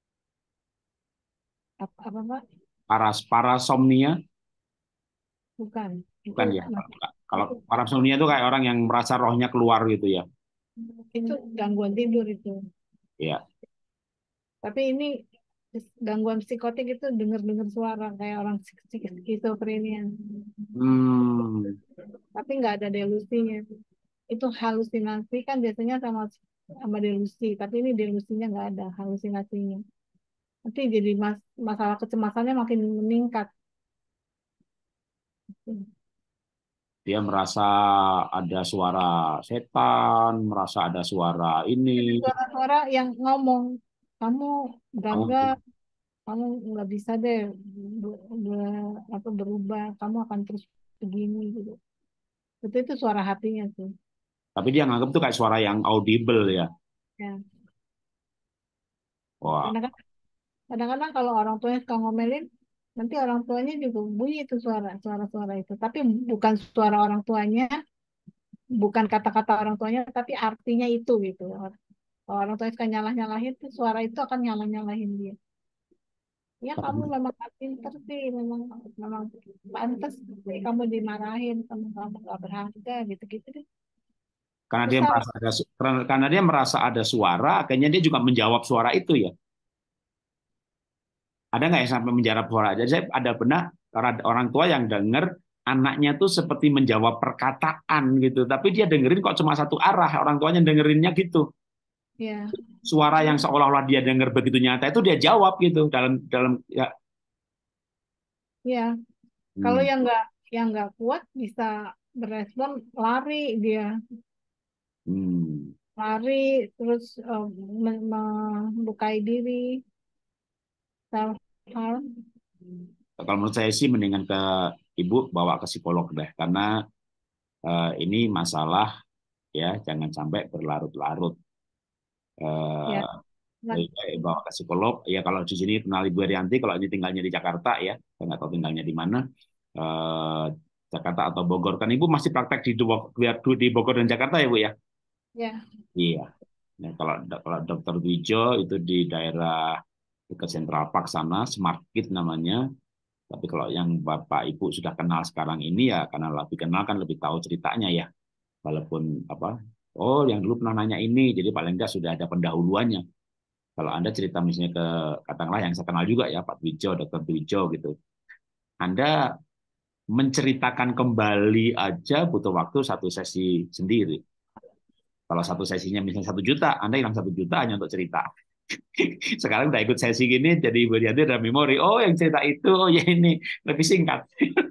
Apa Pak? Parasomnia Bukan. Itu bukan ya. Kalau itu parasomnia itu kayak orang yang merasa rohnya keluar gitu ya. itu gangguan tidur itu. Ya. Tapi ini gangguan psikotik itu dengar-dengar suara kayak orang skizofrenia. Hmm. Tapi nggak ada delusinya. Itu halusinasi kan biasanya sama sama delusi, tapi ini delusinya nggak ada, halusinasinya. Nanti jadi masalah kecemasannya makin meningkat. Dia merasa ada suara setan, merasa ada suara ini. Ada suara-suara yang ngomong, kamu gagal, Kamu, kamu nggak bisa deh berubah, kamu akan terus begini gitu. Itu suara hatinya sih. tapi dia nganggap tuh kayak suara yang audible ya. Ya. Wah, Karena kan kadang-kadang kalau orang tuanya suka ngomelin, nanti orang tuanya juga bunyi itu suara-suara itu. Tapi bukan suara orang tuanya, bukan kata-kata orang tuanya, tapi artinya itu gitu. Kalau orang tuanya suka nyalah-nyalahin, tuh suara itu akan nyalah-nyalahin dia. Ya kamu memang gak pinter sih, memang memang pantas sih kamu dimarahin, kamu kamu gak berharga gitu-gitu deh. karena dia Kesal. merasa karena dia merasa ada suara, akhirnya dia juga menjawab suara itu ya. Ada nggak yang sampai menjawab suara? Jadi saya ada benar karena ada orang tua yang dengar anaknya tuh seperti menjawab perkataan gitu, tapi dia dengerin kok cuma satu arah, orang tuanya dengerinnya gitu. Ya, Suara yang seolah-olah dia dengar begitu nyata itu dia jawab gitu dalam dalam ya. ya. Kalau Hmm. yang nggak kuat bisa berespon lari dia, Hmm. lari terus melukai diri, self harm. Kalau menurut saya sih mendingan ke ibu bawa ke psikolog deh, karena ini masalah ya jangan sampai berlarut-larut. Ya, Eh, nah, Bawa ke psikolog. Ya kalau di sini kenal Ibu Herianti, kalau ini tinggalnya di Jakarta ya, saya nggak tahu tinggalnya di mana. Eh, Jakarta atau Bogor. Kan Ibu masih praktek di Bogor dan Jakarta ya Bu ya? ya, Iya. Nah, kalau Dokter Wijo itu di daerah dekat Central Park sana, Smart Kid namanya. Tapi kalau yang Bapak Ibu sudah kenal sekarang ini ya karena lebih kenal kan lebih tahu ceritanya ya. Walaupun apa? Oh, yang dulu pernah nanya ini, jadi paling enggak sudah ada pendahuluannya. Kalau Anda cerita misalnya ke katakanlah yang saya kenal juga ya Pak Wijo, Dokter Wijo gitu. Anda menceritakan kembali aja butuh waktu satu sesi sendiri. Kalau satu sesinya misalnya 1 juta, Anda hilang 1 juta hanya untuk cerita. Sekarang udah ikut sesi gini, jadi Ibu Dianti ada memori. Oh, yang cerita itu, oh ya ini lebih singkat.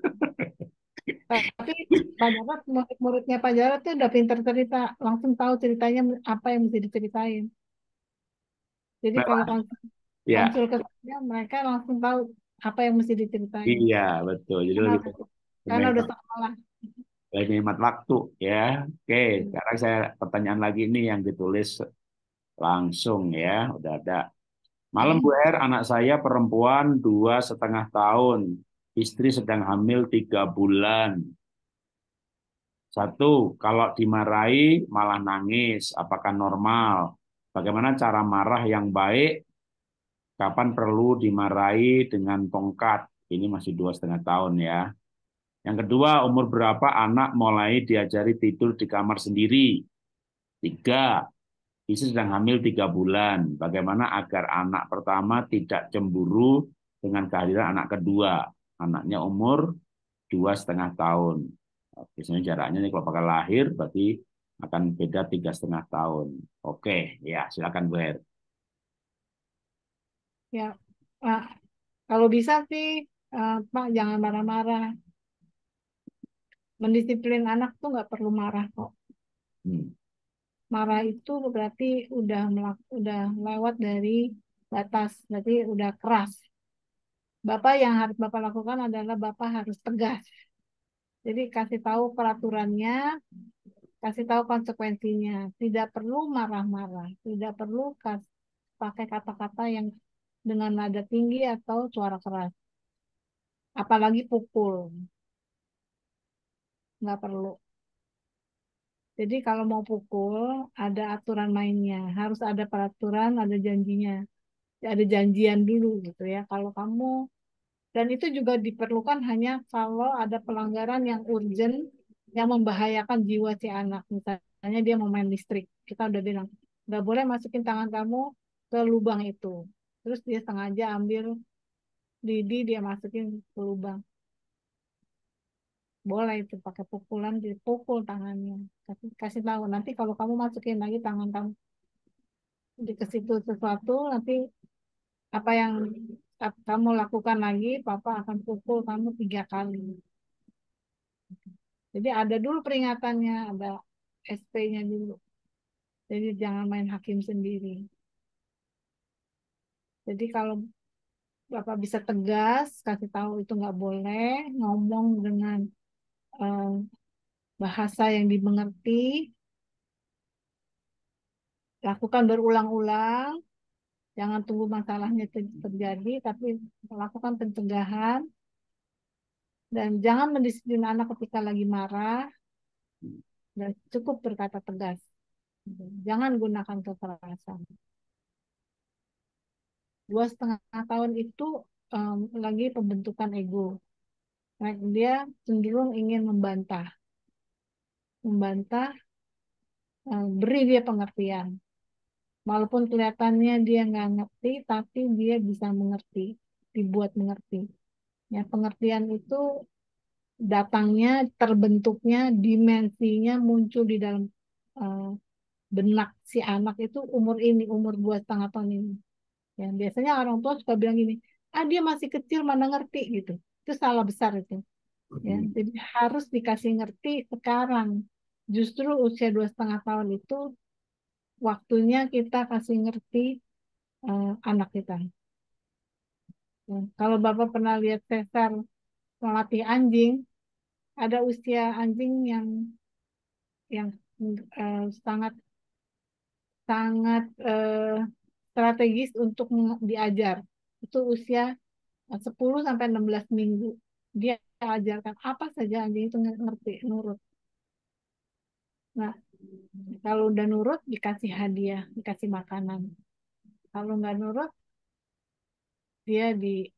tapi Pak Jarod, murid-muridnya Pak Jarod tuh udah pinter cerita, langsung tahu ceritanya apa yang mesti diceritain. Jadi kalau Ya, konsul ke saya, mereka langsung tahu apa yang mesti diceritain. iya betul. Jadi Karena, lebih karena udah hemat, sekolah. lebih hemat waktu ya. Oke, sekarang saya pertanyaan lagi ini yang ditulis langsung ya, udah ada. Malam Bu R, anak saya perempuan 2,5 tahun, istri sedang hamil 3 bulan. Satu, kalau dimarahi malah nangis, apakah normal? Bagaimana cara marah yang baik? Kapan perlu dimarahi dengan tongkat? Ini masih 2,5 tahun ya. Yang kedua, umur berapa anak mulai diajari tidur di kamar sendiri? Tiga, istri sedang hamil 3 bulan. Bagaimana agar anak pertama tidak cemburu dengan kehadiran anak kedua? Anaknya umur 2,5 tahun. Biasanya jaraknya nih kalau bakal lahir berarti akan beda 3,5 tahun. Oke, ya silakan Bu Her. Ya, Pak, kalau bisa sih, Pak jangan marah-marah. Mendisiplin anak tuh nggak perlu marah kok. Hmm. Marah itu berarti udah lewat dari batas, berarti udah keras. Bapak yang harus Bapak lakukan adalah Bapak harus tegas. Jadi kasih tahu peraturannya, kasih tahu konsekuensinya. Tidak perlu marah-marah, tidak perlu pakai kata-kata yang dengan nada tinggi atau suara keras. Apalagi pukul, nggak perlu. Jadi kalau mau pukul, ada aturan mainnya. Harus ada peraturan, ada janjinya. Ada janjian dulu gitu ya. Kalau kamu, dan itu juga diperlukan hanya kalau ada pelanggaran yang urgent, yang membahayakan jiwa si anak. Misalnya dia mau main listrik. Kita udah bilang, nggak boleh masukin tangan kamu ke lubang itu. Terus dia sengaja ambil lidi, dia masukin ke lubang. Boleh itu pakai pukulan, dipukul tangannya. Kasih tahu, nanti kalau kamu masukin lagi tangan kamu ke situ sesuatu, nanti apa yang kamu lakukan lagi, papa akan pukul kamu 3 kali. Jadi ada dulu peringatannya, ada SP-nya dulu. Jadi jangan main hakim sendiri. Jadi kalau bapak bisa tegas, kasih tahu itu nggak boleh, ngomong dengan eh, bahasa yang dimengerti, lakukan berulang-ulang, jangan tunggu masalahnya terjadi, tapi lakukan pencegahan, dan jangan mendisiplin anak ketika lagi marah, dan cukup berkata tegas. Jangan gunakan kekerasan. 2,5 tahun itu lagi pembentukan ego. Nah, dia cenderung ingin membantah, membantah, beri dia pengertian. Walaupun kelihatannya dia nggak ngerti, tapi dia bisa mengerti, dibuat mengerti. Ya, pengertian itu datangnya, terbentuknya, dimensinya muncul di dalam eh, benak si anak itu umur ini, umur 2,5 tahun ini. Ya, biasanya orang tua suka bilang gini, ah dia masih kecil mana ngerti gitu. Itu salah besar itu. Ya, jadi harus dikasih ngerti sekarang. Justru usia 2,5 tahun itu waktunya kita kasih ngerti anak kita. Ya, kalau Bapak pernah lihat Cesar melatih anjing, ada usia anjing yang sangat sangat strategis untuk diajar. Itu usia 10 sampai 16 minggu. Dia ajarkan apa saja anjing itu ngerti, nurut. Nah, kalau udah nurut dikasih hadiah, dikasih makanan. Kalau nggak nurut, dia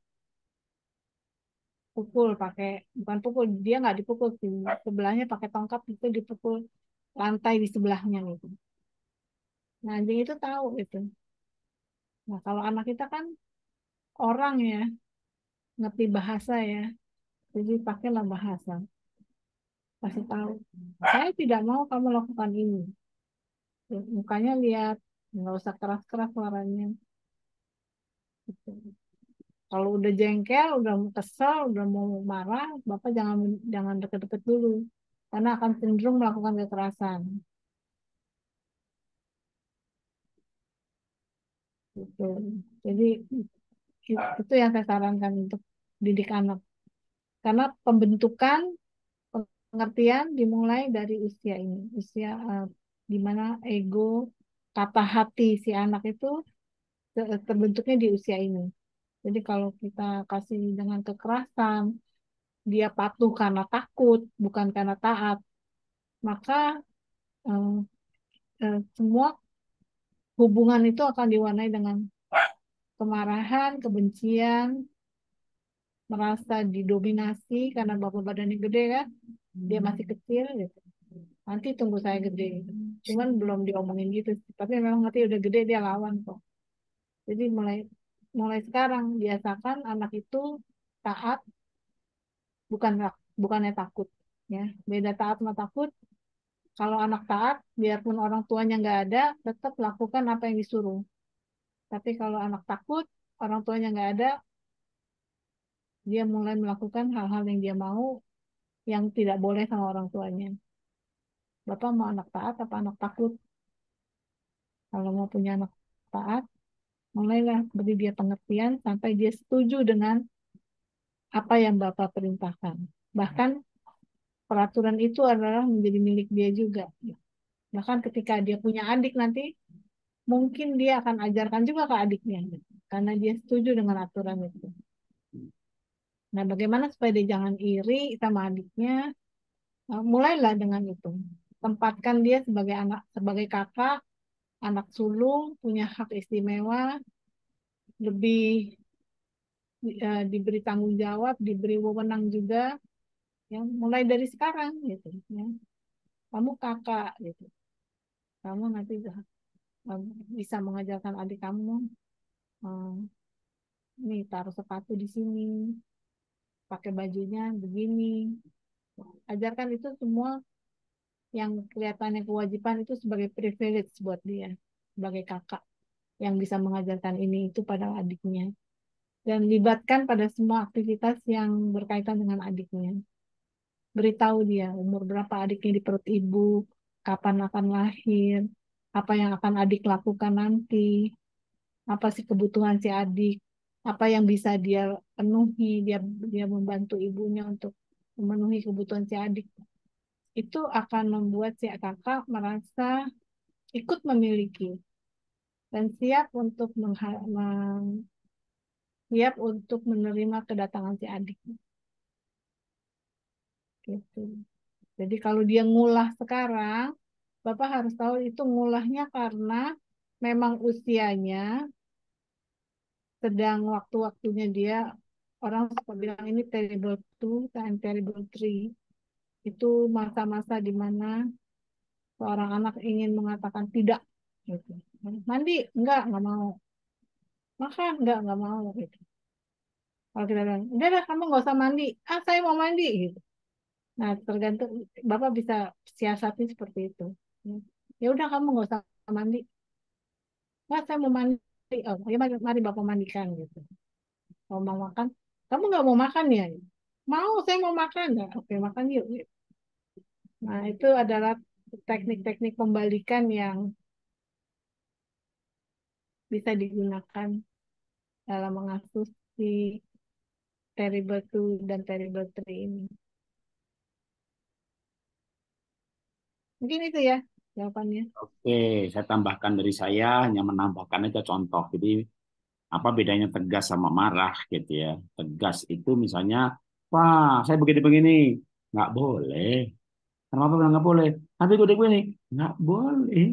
dipukul pakai, bukan pukul, dia nggak dipukul sih. Sebelahnya pakai tongkat itu dipukul lantai di sebelahnya gitu. Nah, anjing itu tahu gitu. Nah, kalau anak kita kan orang ya, ngerti bahasa ya. Jadi pakailah bahasa. Kasih tahu. Saya tidak mau kamu lakukan ini. Mukanya lihat, nggak usah keras-keras suaranya. Gitu. Kalau udah jengkel, udah mau kesel, udah mau marah, Bapak jangan jangan deket-deket dulu, karena akan cenderung melakukan kekerasan. Gitu. Jadi itu yang saya sarankan untuk didik anak. Karena pembentukan pengertian dimulai dari usia ini, usia di mana ego, kata hati si anak itu terbentuknya di usia ini. Jadi kalau kita kasih dengan kekerasan, dia patuh karena takut, bukan karena taat, maka eh, semua hubungan itu akan diwarnai dengan kemarahan, kebencian, merasa didominasi karena bapak badannya gede kan, dia masih kecil gitu. Nanti tunggu saya gede gitu. Cuman belum diomongin gitu, tapi memang nanti udah gede dia lawan kok. Jadi mulai mulai sekarang biasakan anak itu taat, bukan bukannya takut ya. Beda taat sama takut. Kalau anak taat, biarpun orang tuanya nggak ada, tetap lakukan apa yang disuruh. Tapi kalau anak takut, orang tuanya nggak ada, dia mulai melakukan hal-hal yang dia mau, yang tidak boleh sama orang tuanya. Bapak mau anak taat apa anak takut? Kalau mau punya anak taat, mulailah beri dia pengertian sampai dia setuju dengan apa yang Bapak perintahkan. Bahkan peraturan itu adalah menjadi milik dia juga. Bahkan ketika dia punya adik nanti, mungkin dia akan ajarkan juga ke adiknya. Karena dia setuju dengan aturan itu. Nah, bagaimana supaya dia jangan iri sama adiknya? Mulailah dengan itu. Tempatkan dia sebagai anak, sebagai kakak, anak sulung, punya hak istimewa, lebih diberi tanggung jawab, diberi wewenang juga, ya, mulai dari sekarang gitu. Ya. Kamu kakak gitu, kamu nanti uh, bisa mengajarkan adik kamu, uh, nih taruh sepatu di sini, pakai bajunya begini. Ajarkan itu semua yang kelihatannya kewajiban itu sebagai privilege buat dia, sebagai kakak yang bisa mengajarkan ini itu pada adiknya. Dan libatkan pada semua aktivitas yang berkaitan dengan adiknya. Beritahu dia umur berapa adiknya di perut ibu, kapan akan lahir, apa yang akan adik lakukan nanti, apa sih kebutuhan si adik, apa yang bisa dia penuhi, dia dia membantu ibunya untuk memenuhi kebutuhan si adik. Itu akan membuat si kakak merasa ikut memiliki dan siap untuk menerima kedatangan si adik. Gitu. Jadi kalau dia ngulah sekarang, Bapak harus tahu itu ngulahnya karena memang usianya sedang waktu-waktunya dia, orang suka bilang ini terrible two and terrible three. Itu masa-masa di mana seorang anak ingin mengatakan tidak gitu. Mandi enggak mau. Makan enggak mau gitu. Kalau kita bilang, udah dah kamu nggak usah mandi. Ah, saya mau mandi gitu. Nah, tergantung Bapak bisa siasati seperti itu. Ya udah kamu nggak usah mandi. Nggak, saya mau mandi. Oh, ya mari Bapak mandikan gitu. Kalau mau makan, kamu nggak mau makan ya? Mau, saya mau makan nggak? Oke, makan yuk. Yuk. Nah, itu adalah teknik-teknik pembalikan yang bisa digunakan dalam mengasuh si Terrible Two dan Terrible Three ini. Mungkin itu ya jawabannya. Oke, saya tambahkan dari saya hanya menambahkan aja contoh. Jadi apa bedanya tegas sama marah gitu ya? Tegas itu misalnya, wah saya begini-begini, nggak boleh. Kenapa bilang nggak boleh? Tapi gue begini, nggak boleh.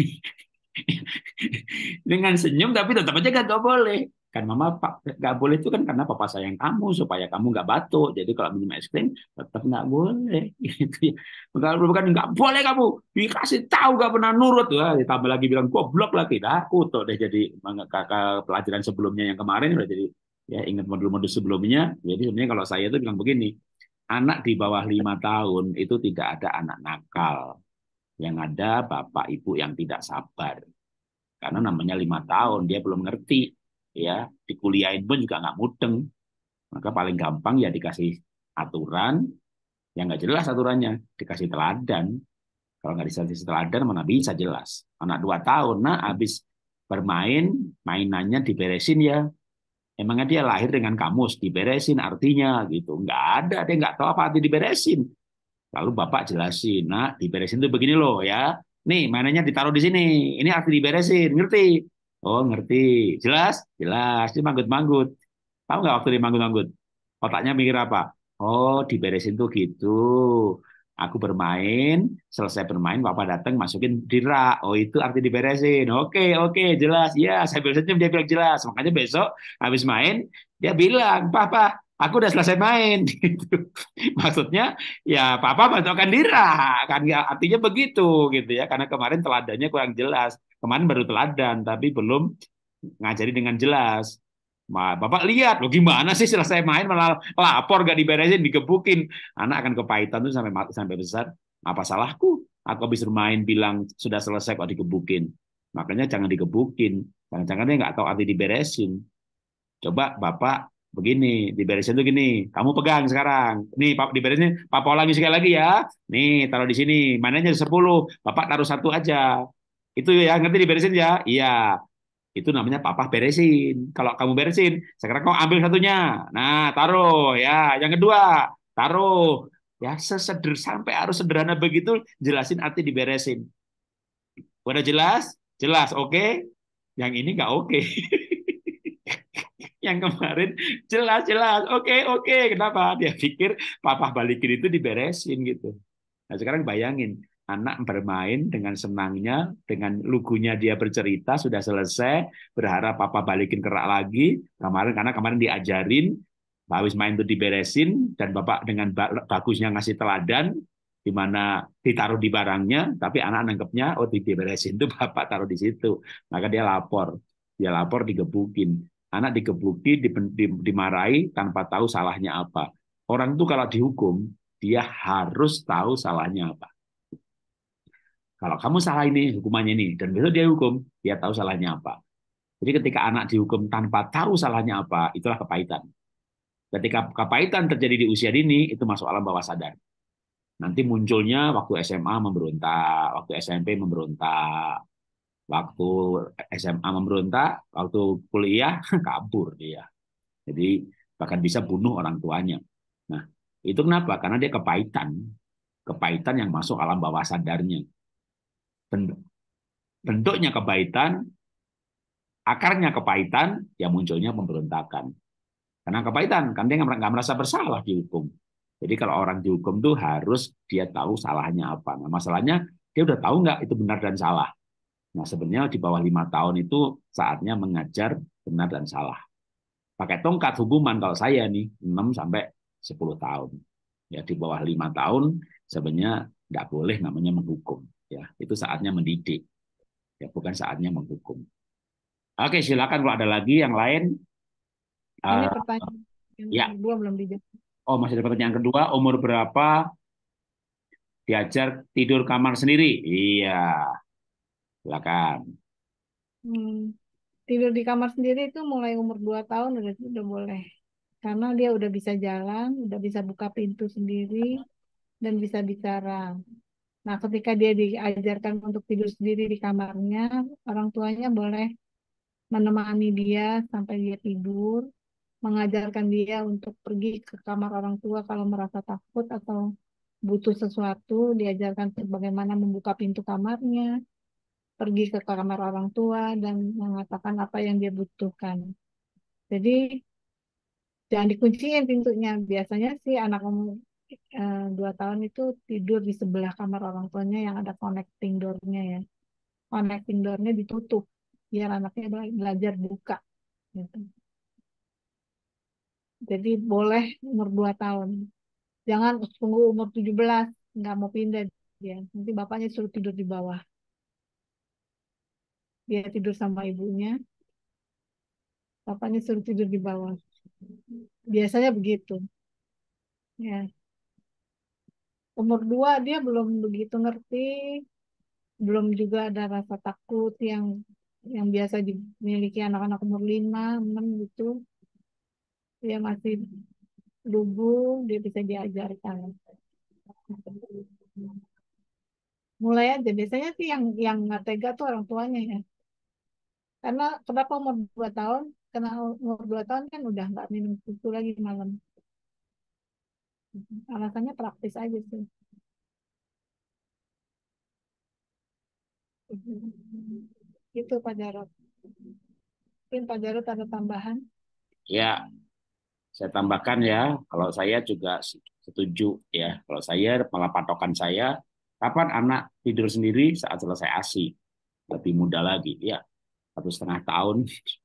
Dengan senyum tapi tetap aja nggak boleh. Kan mama pak nggak boleh itu kan karena papa sayang kamu supaya kamu nggak batuk. Jadi kalau minum es krim tetap nggak boleh. Gitu ya. Bukan nggak boleh kamu dikasih tahu nggak pernah nurut. Wah, ditambah lagi bilang goblok lagi. Dah aku tuh deh jadi kakak pelajaran sebelumnya yang kemarin udah jadi ya ingat modul-modul sebelumnya. Jadi sebenarnya kalau saya tuh bilang begini, anak di bawah 5 tahun itu tidak ada anak nakal. Yang ada bapak ibu yang tidak sabar karena namanya 5 tahun dia belum ngerti ya dikuliahin pun juga nggak mudeng maka paling gampang ya dikasih aturan yang nggak jelas aturannya dikasih teladan kalau nggak dikasih teladan mana bisa jelas anak 2 tahun nah habis bermain mainannya diberesin ya emangnya dia lahir dengan kamus diberesin artinya gitu nggak ada dia nggak tahu apa arti diberesin. Lalu Bapak jelasin, nah diberesin tuh begini loh ya. Nih mainannya ditaruh di sini. Ini harus diberesin, ngerti? Oh ngerti. Jelas? Jelas. Dia manggut-manggut. Tahu nggak waktu dia manggut-manggut? Otaknya mikir apa? Oh diberesin tuh gitu. Aku bermain, selesai bermain, Bapak datang masukin di rak. Oh itu arti diberesin. Oke, oke, jelas. Ya, saya bilang senyum, dia bilang jelas. Makanya besok habis main, dia bilang, Papa, aku udah selesai main. Gitu. Maksudnya ya papa masukkan dira kan ya artinya begitu gitu ya karena kemarin teladannya kurang jelas kemarin baru teladan tapi belum ngajari dengan jelas. Bapak lihat lo gimana sih selesai main malah lapor gak diberesin digebukin anak akan kepahitan tuh sampai sampai besar apa salahku aku habis bermain bilang sudah selesai kok digebukin makanya jangan digebukin jangan-jangan dia nggak tahu arti diberesin. Coba Bapak begini, diberesin tuh gini. Kamu pegang sekarang. Nih, Pak diberesin. Papa ulangi sekali lagi ya. Nih, taruh di sini. Mainannya 10. Bapak taruh satu aja. Itu ya, ngerti diberesin ya? Iya. Itu namanya Papa beresin. Kalau kamu beresin, sekarang kamu ambil satunya. Nah, taruh ya. Yang kedua, taruh. Ya, sampai harus sederhana begitu jelasin arti diberesin. Udah jelas? Jelas, oke? Yang ini nggak oke. Yang kemarin jelas-jelas oke kenapa dia pikir papa balikin itu diberesin gitu. Nah sekarang bayangin anak bermain dengan senangnya dengan lugunya dia bercerita sudah selesai berharap papa balikin kerak lagi kemarin karena kemarin diajarin habis main itu diberesin dan bapak dengan bagusnya ngasih teladan di mana ditaruh di barangnya tapi anak nangkepnya oh diberesin itu bapak taruh di situ maka dia lapor digebukin anak digebuki dimarahi tanpa tahu salahnya apa orang itu kalau dihukum dia harus tahu salahnya apa. Kalau kamu salah ini, hukumannya ini, dan besok dia hukum, dia tahu salahnya apa. Jadi ketika anak dihukum tanpa tahu salahnya apa, itulah kepahitan. Ketika kepahitan terjadi di usia dini, itu masuk alam bawah sadar. Nanti munculnya waktu SMA memberontak, waktu SMP memberontak, waktu SMA memberontak, waktu kuliah kabur dia. Jadi bahkan bisa bunuh orang tuanya. Nah, itu kenapa? Karena dia kepahitan. Kepahitan yang masuk alam bawah sadarnya. Bentuknya kepahitan, akarnya kepahitan, ya munculnya pemberontakan. Karena kepahitan, kan dia nggak merasa bersalah dihukum. Jadi kalau orang dihukum tuh harus dia tahu salahnya apa. Nah masalahnya dia udah tahu nggak itu benar dan salah. Nah sebenarnya di bawah 5 tahun itu saatnya mengajar benar dan salah. Pakai tongkat hukuman kalau saya nih 6 sampai 10 tahun. Ya di bawah 5 tahun sebenarnya nggak boleh namanya menghukum. Ya itu saatnya mendidik. Ya bukan saatnya menghukum. Oke, silakan kalau ada lagi yang lain. Ini Uh, pertanyaan yang ya, kedua belum dijawab. oh masih ada pertanyaan kedua. Umur berapa diajar tidur kamar sendiri? Iya, silakan. Hmm, tidur di kamar sendiri itu mulai umur 2 tahun udah boleh. karena dia udah bisa jalan, udah bisa buka pintu sendiri, dan bisa bicara. Nah, ketika dia diajarkan untuk tidur sendiri di kamarnya, orang tuanya boleh menemani dia sampai dia tidur, mengajarkan dia untuk pergi ke kamar orang tua kalau merasa takut atau butuh sesuatu, diajarkan bagaimana membuka pintu kamarnya, pergi ke kamar orang tua dan mengatakan apa yang dia butuhkan. Jadi jangan dikunciin pintunya. Biasanya sih anak umur 2 tahun itu tidur di sebelah kamar orang tuanya yang ada connecting door-nya ya. Connecting door-nya ditutup biar anaknya belajar buka gitu. Jadi boleh umur 2 tahun. Jangan tunggu umur 17 nggak mau pindah dia. Nanti bapaknya suruh tidur di bawah. Dia tidur sama ibunya, bapaknya suruh tidur di bawah. Biasanya begitu. Ya, umur 2 dia belum begitu ngerti, belum juga ada rasa takut yang biasa dimiliki anak-anak umur 5, 6 gitu. Dia masih lugu, dia bisa diajarkan. Mulai aja, biasanya sih yang nggak tega tuh orang tuanya ya. Karena kenapa umur 2 tahun? Karena umur 2 tahun kan udah nggak minum susu lagi malam. Alasannya praktis aja sih. Itu Pak Jarot. Mungkin Pak Jarot ada tambahan. Ya, saya tambahkan ya, kalau saya juga setuju ya. Kalau saya malah patokan saya, kapan anak tidur sendiri saat selesai ASI, lebih muda lagi ya, 1,5 tahun,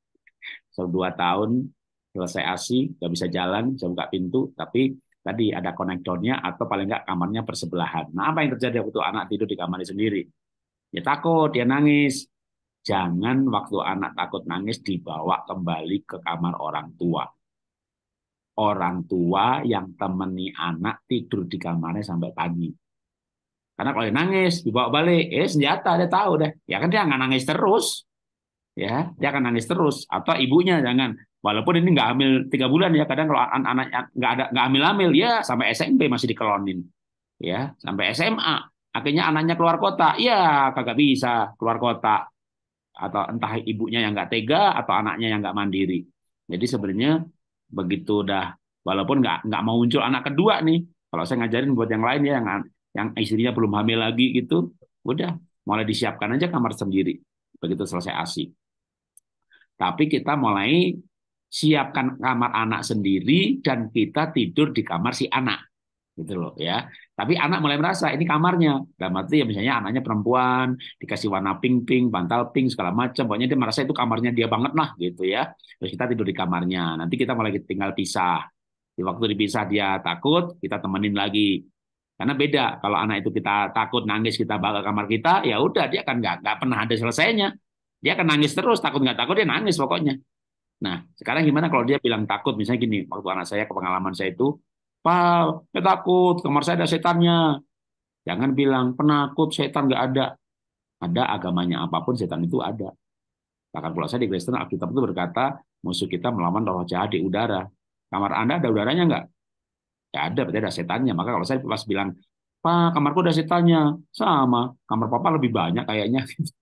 2 tahun selesai ASI, nggak bisa jalan, bisa buka pintu, tapi tadi ada konektornya atau paling nggak kamarnya bersebelahan. Nah, apa yang terjadi waktu anak tidur di kamarnya sendiri? Ya takut, dia nangis. Jangan waktu anak takut nangis dibawa kembali ke kamar orang tua. Orang tua yang temani anak tidur di kamarnya sampai pagi. Karena kalau dia nangis, dibawa balik, senjata dia tahu deh. Ya kan dia nggak nangis terus, ya dia akan nangis terus. Atau ibunya jangan. Walaupun ini nggak hamil 3 bulan ya, kadang kalau anak nggak hamil-hamil ya sampai SMP masih dikelonin, ya sampai SMA. Akhirnya anaknya keluar kota, ya kagak bisa keluar kota. Atau entah ibunya yang nggak tega atau anaknya yang nggak mandiri. Jadi sebenarnya begitu udah, walaupun nggak mau muncul anak kedua nih, kalau saya ngajarin buat yang lain ya yang istrinya belum hamil lagi gitu, udah mulai disiapkan aja kamar sendiri begitu selesai ASI. Tapi kita mulai siapkan kamar anak sendiri dan kita tidur di kamar si anak gitu loh ya. Tapi anak mulai merasa ini kamarnya. Dalam arti ya misalnya anaknya perempuan, dikasih warna pink-pink, bantal pink segala macam. Pokoknya dia merasa itu kamarnya dia banget lah gitu ya. Terus kita tidur di kamarnya. Nanti kita mulai tinggal pisah. Di waktu dipisah dia takut, kita temenin lagi. Karena beda kalau anak itu kita takut nangis kita bawa ke kamar kita, ya udah dia kan nggak pernah ada selesainya. Dia akan nangis terus, takut nggak takut dia nangis pokoknya. Nah, sekarang gimana kalau dia bilang takut, misalnya gini, waktu anak saya, ke pengalaman saya itu, Pak, saya takut, kamar saya ada setannya. Jangan bilang, penakut, setan nggak ada. Ada agamanya apapun, setan itu ada. Bahkan kalau saya di Kristen, Alkitab itu berkata, musuh kita melawan roh jahat di udara. Kamar Anda ada udaranya nggak? Ya ada, berarti ada setannya. Maka kalau saya pas bilang, Pak, kamarku ada setannya. Sama, kamar Papa lebih banyak kayaknya.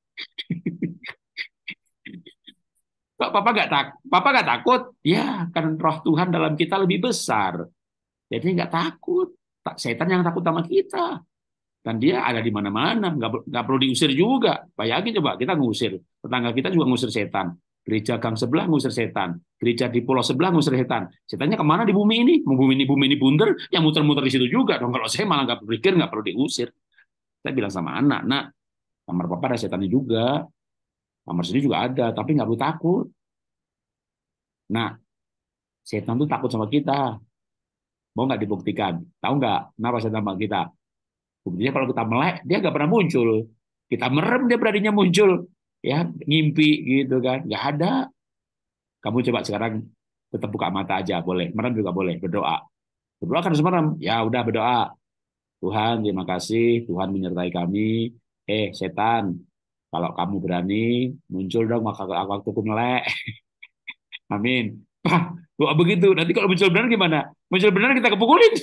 Kok Papa nggak takut? Ya, kan roh Tuhan dalam kita lebih besar. Jadi nggak takut. Setan yang takut sama kita. Dan dia ada di mana-mana. Nggak perlu diusir juga. Bayangin coba, kita ngusir. Tetangga kita juga ngusir setan. Gereja gang sebelah ngusir setan. Gereja di pulau sebelah ngusir setan. Setannya kemana di bumi ini? Mau bumi ini bunder, yang muter-muter di situ juga dong. Kalau saya malah nggak berpikir, nggak perlu diusir. Saya bilang sama anak, nak, kamar papa ada setannya juga. Kamar sini juga ada, tapi nggak perlu takut. Nah, setan tuh takut sama kita. Mau nggak dibuktikan? Tahu nggak kenapa setan sama kita? Buktinya kalau kita melek, dia nggak pernah muncul. Kita merem, dia beraninya muncul. Ya, ngimpi gitu kan. Nggak ada. Kamu coba sekarang tetap buka mata aja, boleh. Merem juga boleh, berdoa. Berdoa kan harus merem. Ya udah berdoa. Tuhan, terima kasih. Tuhan menyertai kami. Setan, kalau kamu berani, muncul dong waktu aku melek. Amin. Kok begitu? Nanti kalau muncul benar gimana? Muncul benar kita kepukulin.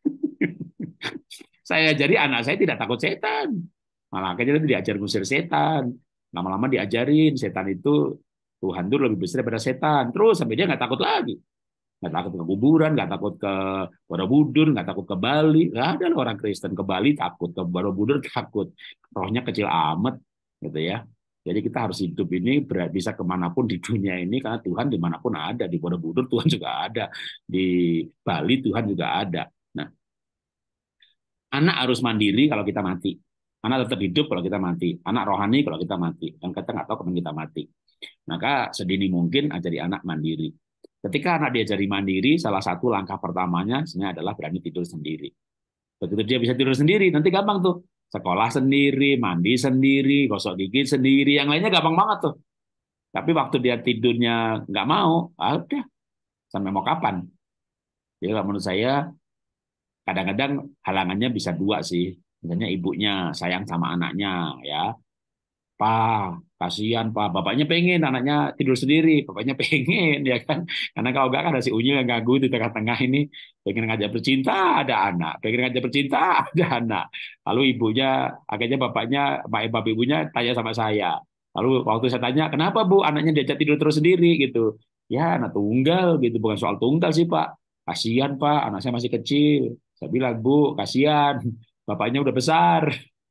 Saya jadi anak saya tidak takut setan. Malah akhirnya dia diajar ngusir setan. Lama-lama diajarin setan itu Tuhan itu lebih besar daripada setan. Terus sampai dia nggak takut lagi. Nggak takut ke kuburan, nggak takut ke Borobudur, nggak takut ke Bali. Nggak ada loh orang Kristen ke Bali takut, ke Borobudur takut. Rohnya kecil amat, gitu ya. Jadi kita harus hidup ini bisa kemanapun di dunia ini karena Tuhan dimanapun ada. Di Borobudur Tuhan juga ada, di Bali Tuhan juga ada. Nah, anak harus mandiri kalau kita mati. Anak tetap hidup kalau kita mati. Anak rohani kalau kita mati. Dan kita nggak tahu kapan kita mati. Maka sedini mungkin ajari anak mandiri. Ketika anak diajari mandiri, salah satu langkah pertamanya sebenarnya adalah berani tidur sendiri. Begitu dia bisa tidur sendiri, nanti gampang tuh. Sekolah sendiri, mandi sendiri, gosok gigi sendiri, yang lainnya gampang banget tuh. Tapi waktu dia tidurnya nggak mau, udah, sampai mau kapan? Jadi menurut saya, kadang-kadang halangannya bisa dua sih. Misalnya ibunya sayang sama anaknya, ya. Pak, kasihan Pak, bapaknya pengen anaknya tidur sendiri, bapaknya pengen ya kan, karena kalau enggak kan ada si Unyil yang ganggu di tengah-tengah ini, pengen ngajak bercinta ada anak, pengen ngajak bercinta ada anak, lalu ibunya, akhirnya bapaknya, bapak ibunya tanya sama saya, lalu waktu saya tanya kenapa Bu anaknya diajak tidur terus sendiri gitu, ya anak tunggal gitu, bukan soal tunggal sih Pak, kasihan Pak, anak saya masih kecil, saya bilang Bu kasihan, bapaknya udah besar.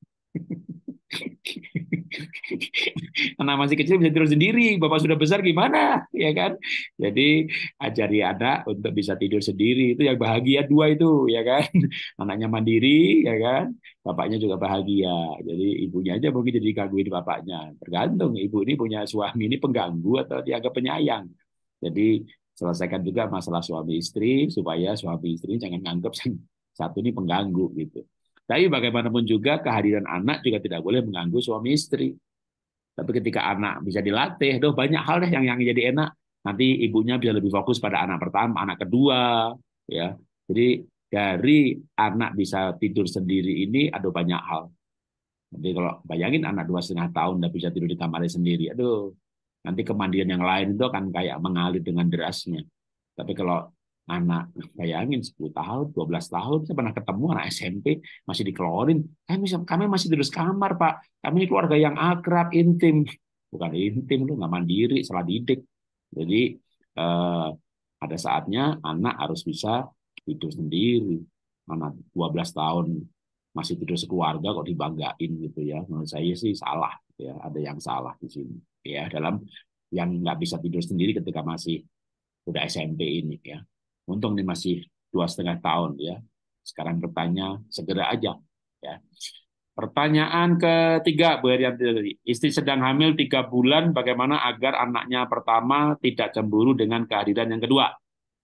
Anak masih kecil bisa tidur sendiri, bapak sudah besar gimana, ya kan? Jadi ajari anak untuk bisa tidur sendiri, itu yang bahagia dua itu, ya kan? Anaknya mandiri, ya kan? Bapaknya juga bahagia. Jadi ibunya aja mungkin jadi gangguin bapaknya. Tergantung ibu ini punya suami ini pengganggu atau dianggap penyayang. Jadi selesaikan juga masalah suami istri supaya suami istri jangan nganggap satu ini pengganggu gitu. Tapi bagaimanapun juga kehadiran anak juga tidak boleh mengganggu suami istri. Tapi ketika anak bisa dilatih, doh banyak hal deh yang jadi enak. Nanti ibunya bisa lebih fokus pada anak pertama, anak kedua, ya. Jadi dari anak bisa tidur sendiri ini ada banyak hal. Jadi kalau bayangin anak 2,5 tahun udah bisa tidur di kamarnya sendiri, aduh, nanti kemandian yang lain itu akan kayak mengalir dengan derasnya. Tapi kalau anak, bayangin 10 tahun, 12 tahun, saya pernah ketemu anak SMP masih dikeluarin, kami masih tidur kamar, Pak. Kami ini keluarga yang akrab, intim. Bukan intim, lu nggak mandiri, salah didik. Jadi eh, ada saatnya anak harus bisa tidur sendiri. Anak 12 tahun masih tidur sekeluarga kok dibanggain gitu ya. Menurut saya sih salah, ya. Ada yang salah di sini, ya. Dalam yang nggak bisa tidur sendiri ketika masih udah SMP ini ya. Untung nih masih 2,5 tahun ya. Sekarang bertanya segera aja ya. Pertanyaan ketiga, Bu Herianti tadi. Istri sedang hamil 3 bulan, bagaimana agar anaknya pertama tidak cemburu dengan kehadiran yang kedua?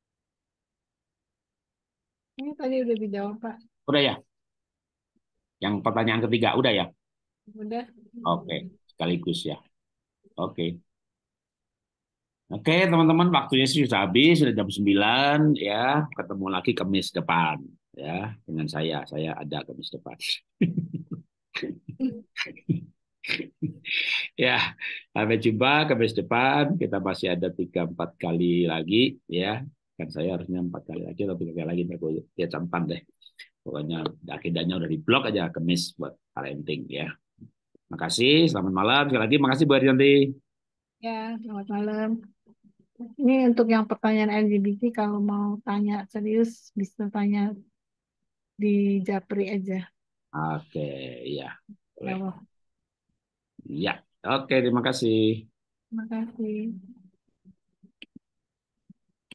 Ini tadi udah dijawab, Pak. Udah ya? Yang pertanyaan ketiga, udah ya? Udah. Oke, sekaligus ya. Oke. Oke, teman-teman, waktunya sih sudah habis, sudah jam 9 ya. Ketemu lagi Kamis depan ya dengan saya. Saya ada Kamis depan. Ya, sampai jumpa Kamis depan. Kita masih ada 3-4 kali lagi ya. Kan saya harusnya 4 kali lagi atau 3 kali lagi. Ya campan deh. Pokoknya agendanya udah di blok aja Kamis buat parenting ya. Makasih, selamat malam. Sekali lagi makasih Bu Ariyanti. Ya, selamat malam. Ini untuk yang pertanyaan LGBT, kalau mau tanya serius, bisa tanya di Japri aja. Oke, iya. Ya Boleh. Allah. Iya. Oke, terima kasih. Terima kasih.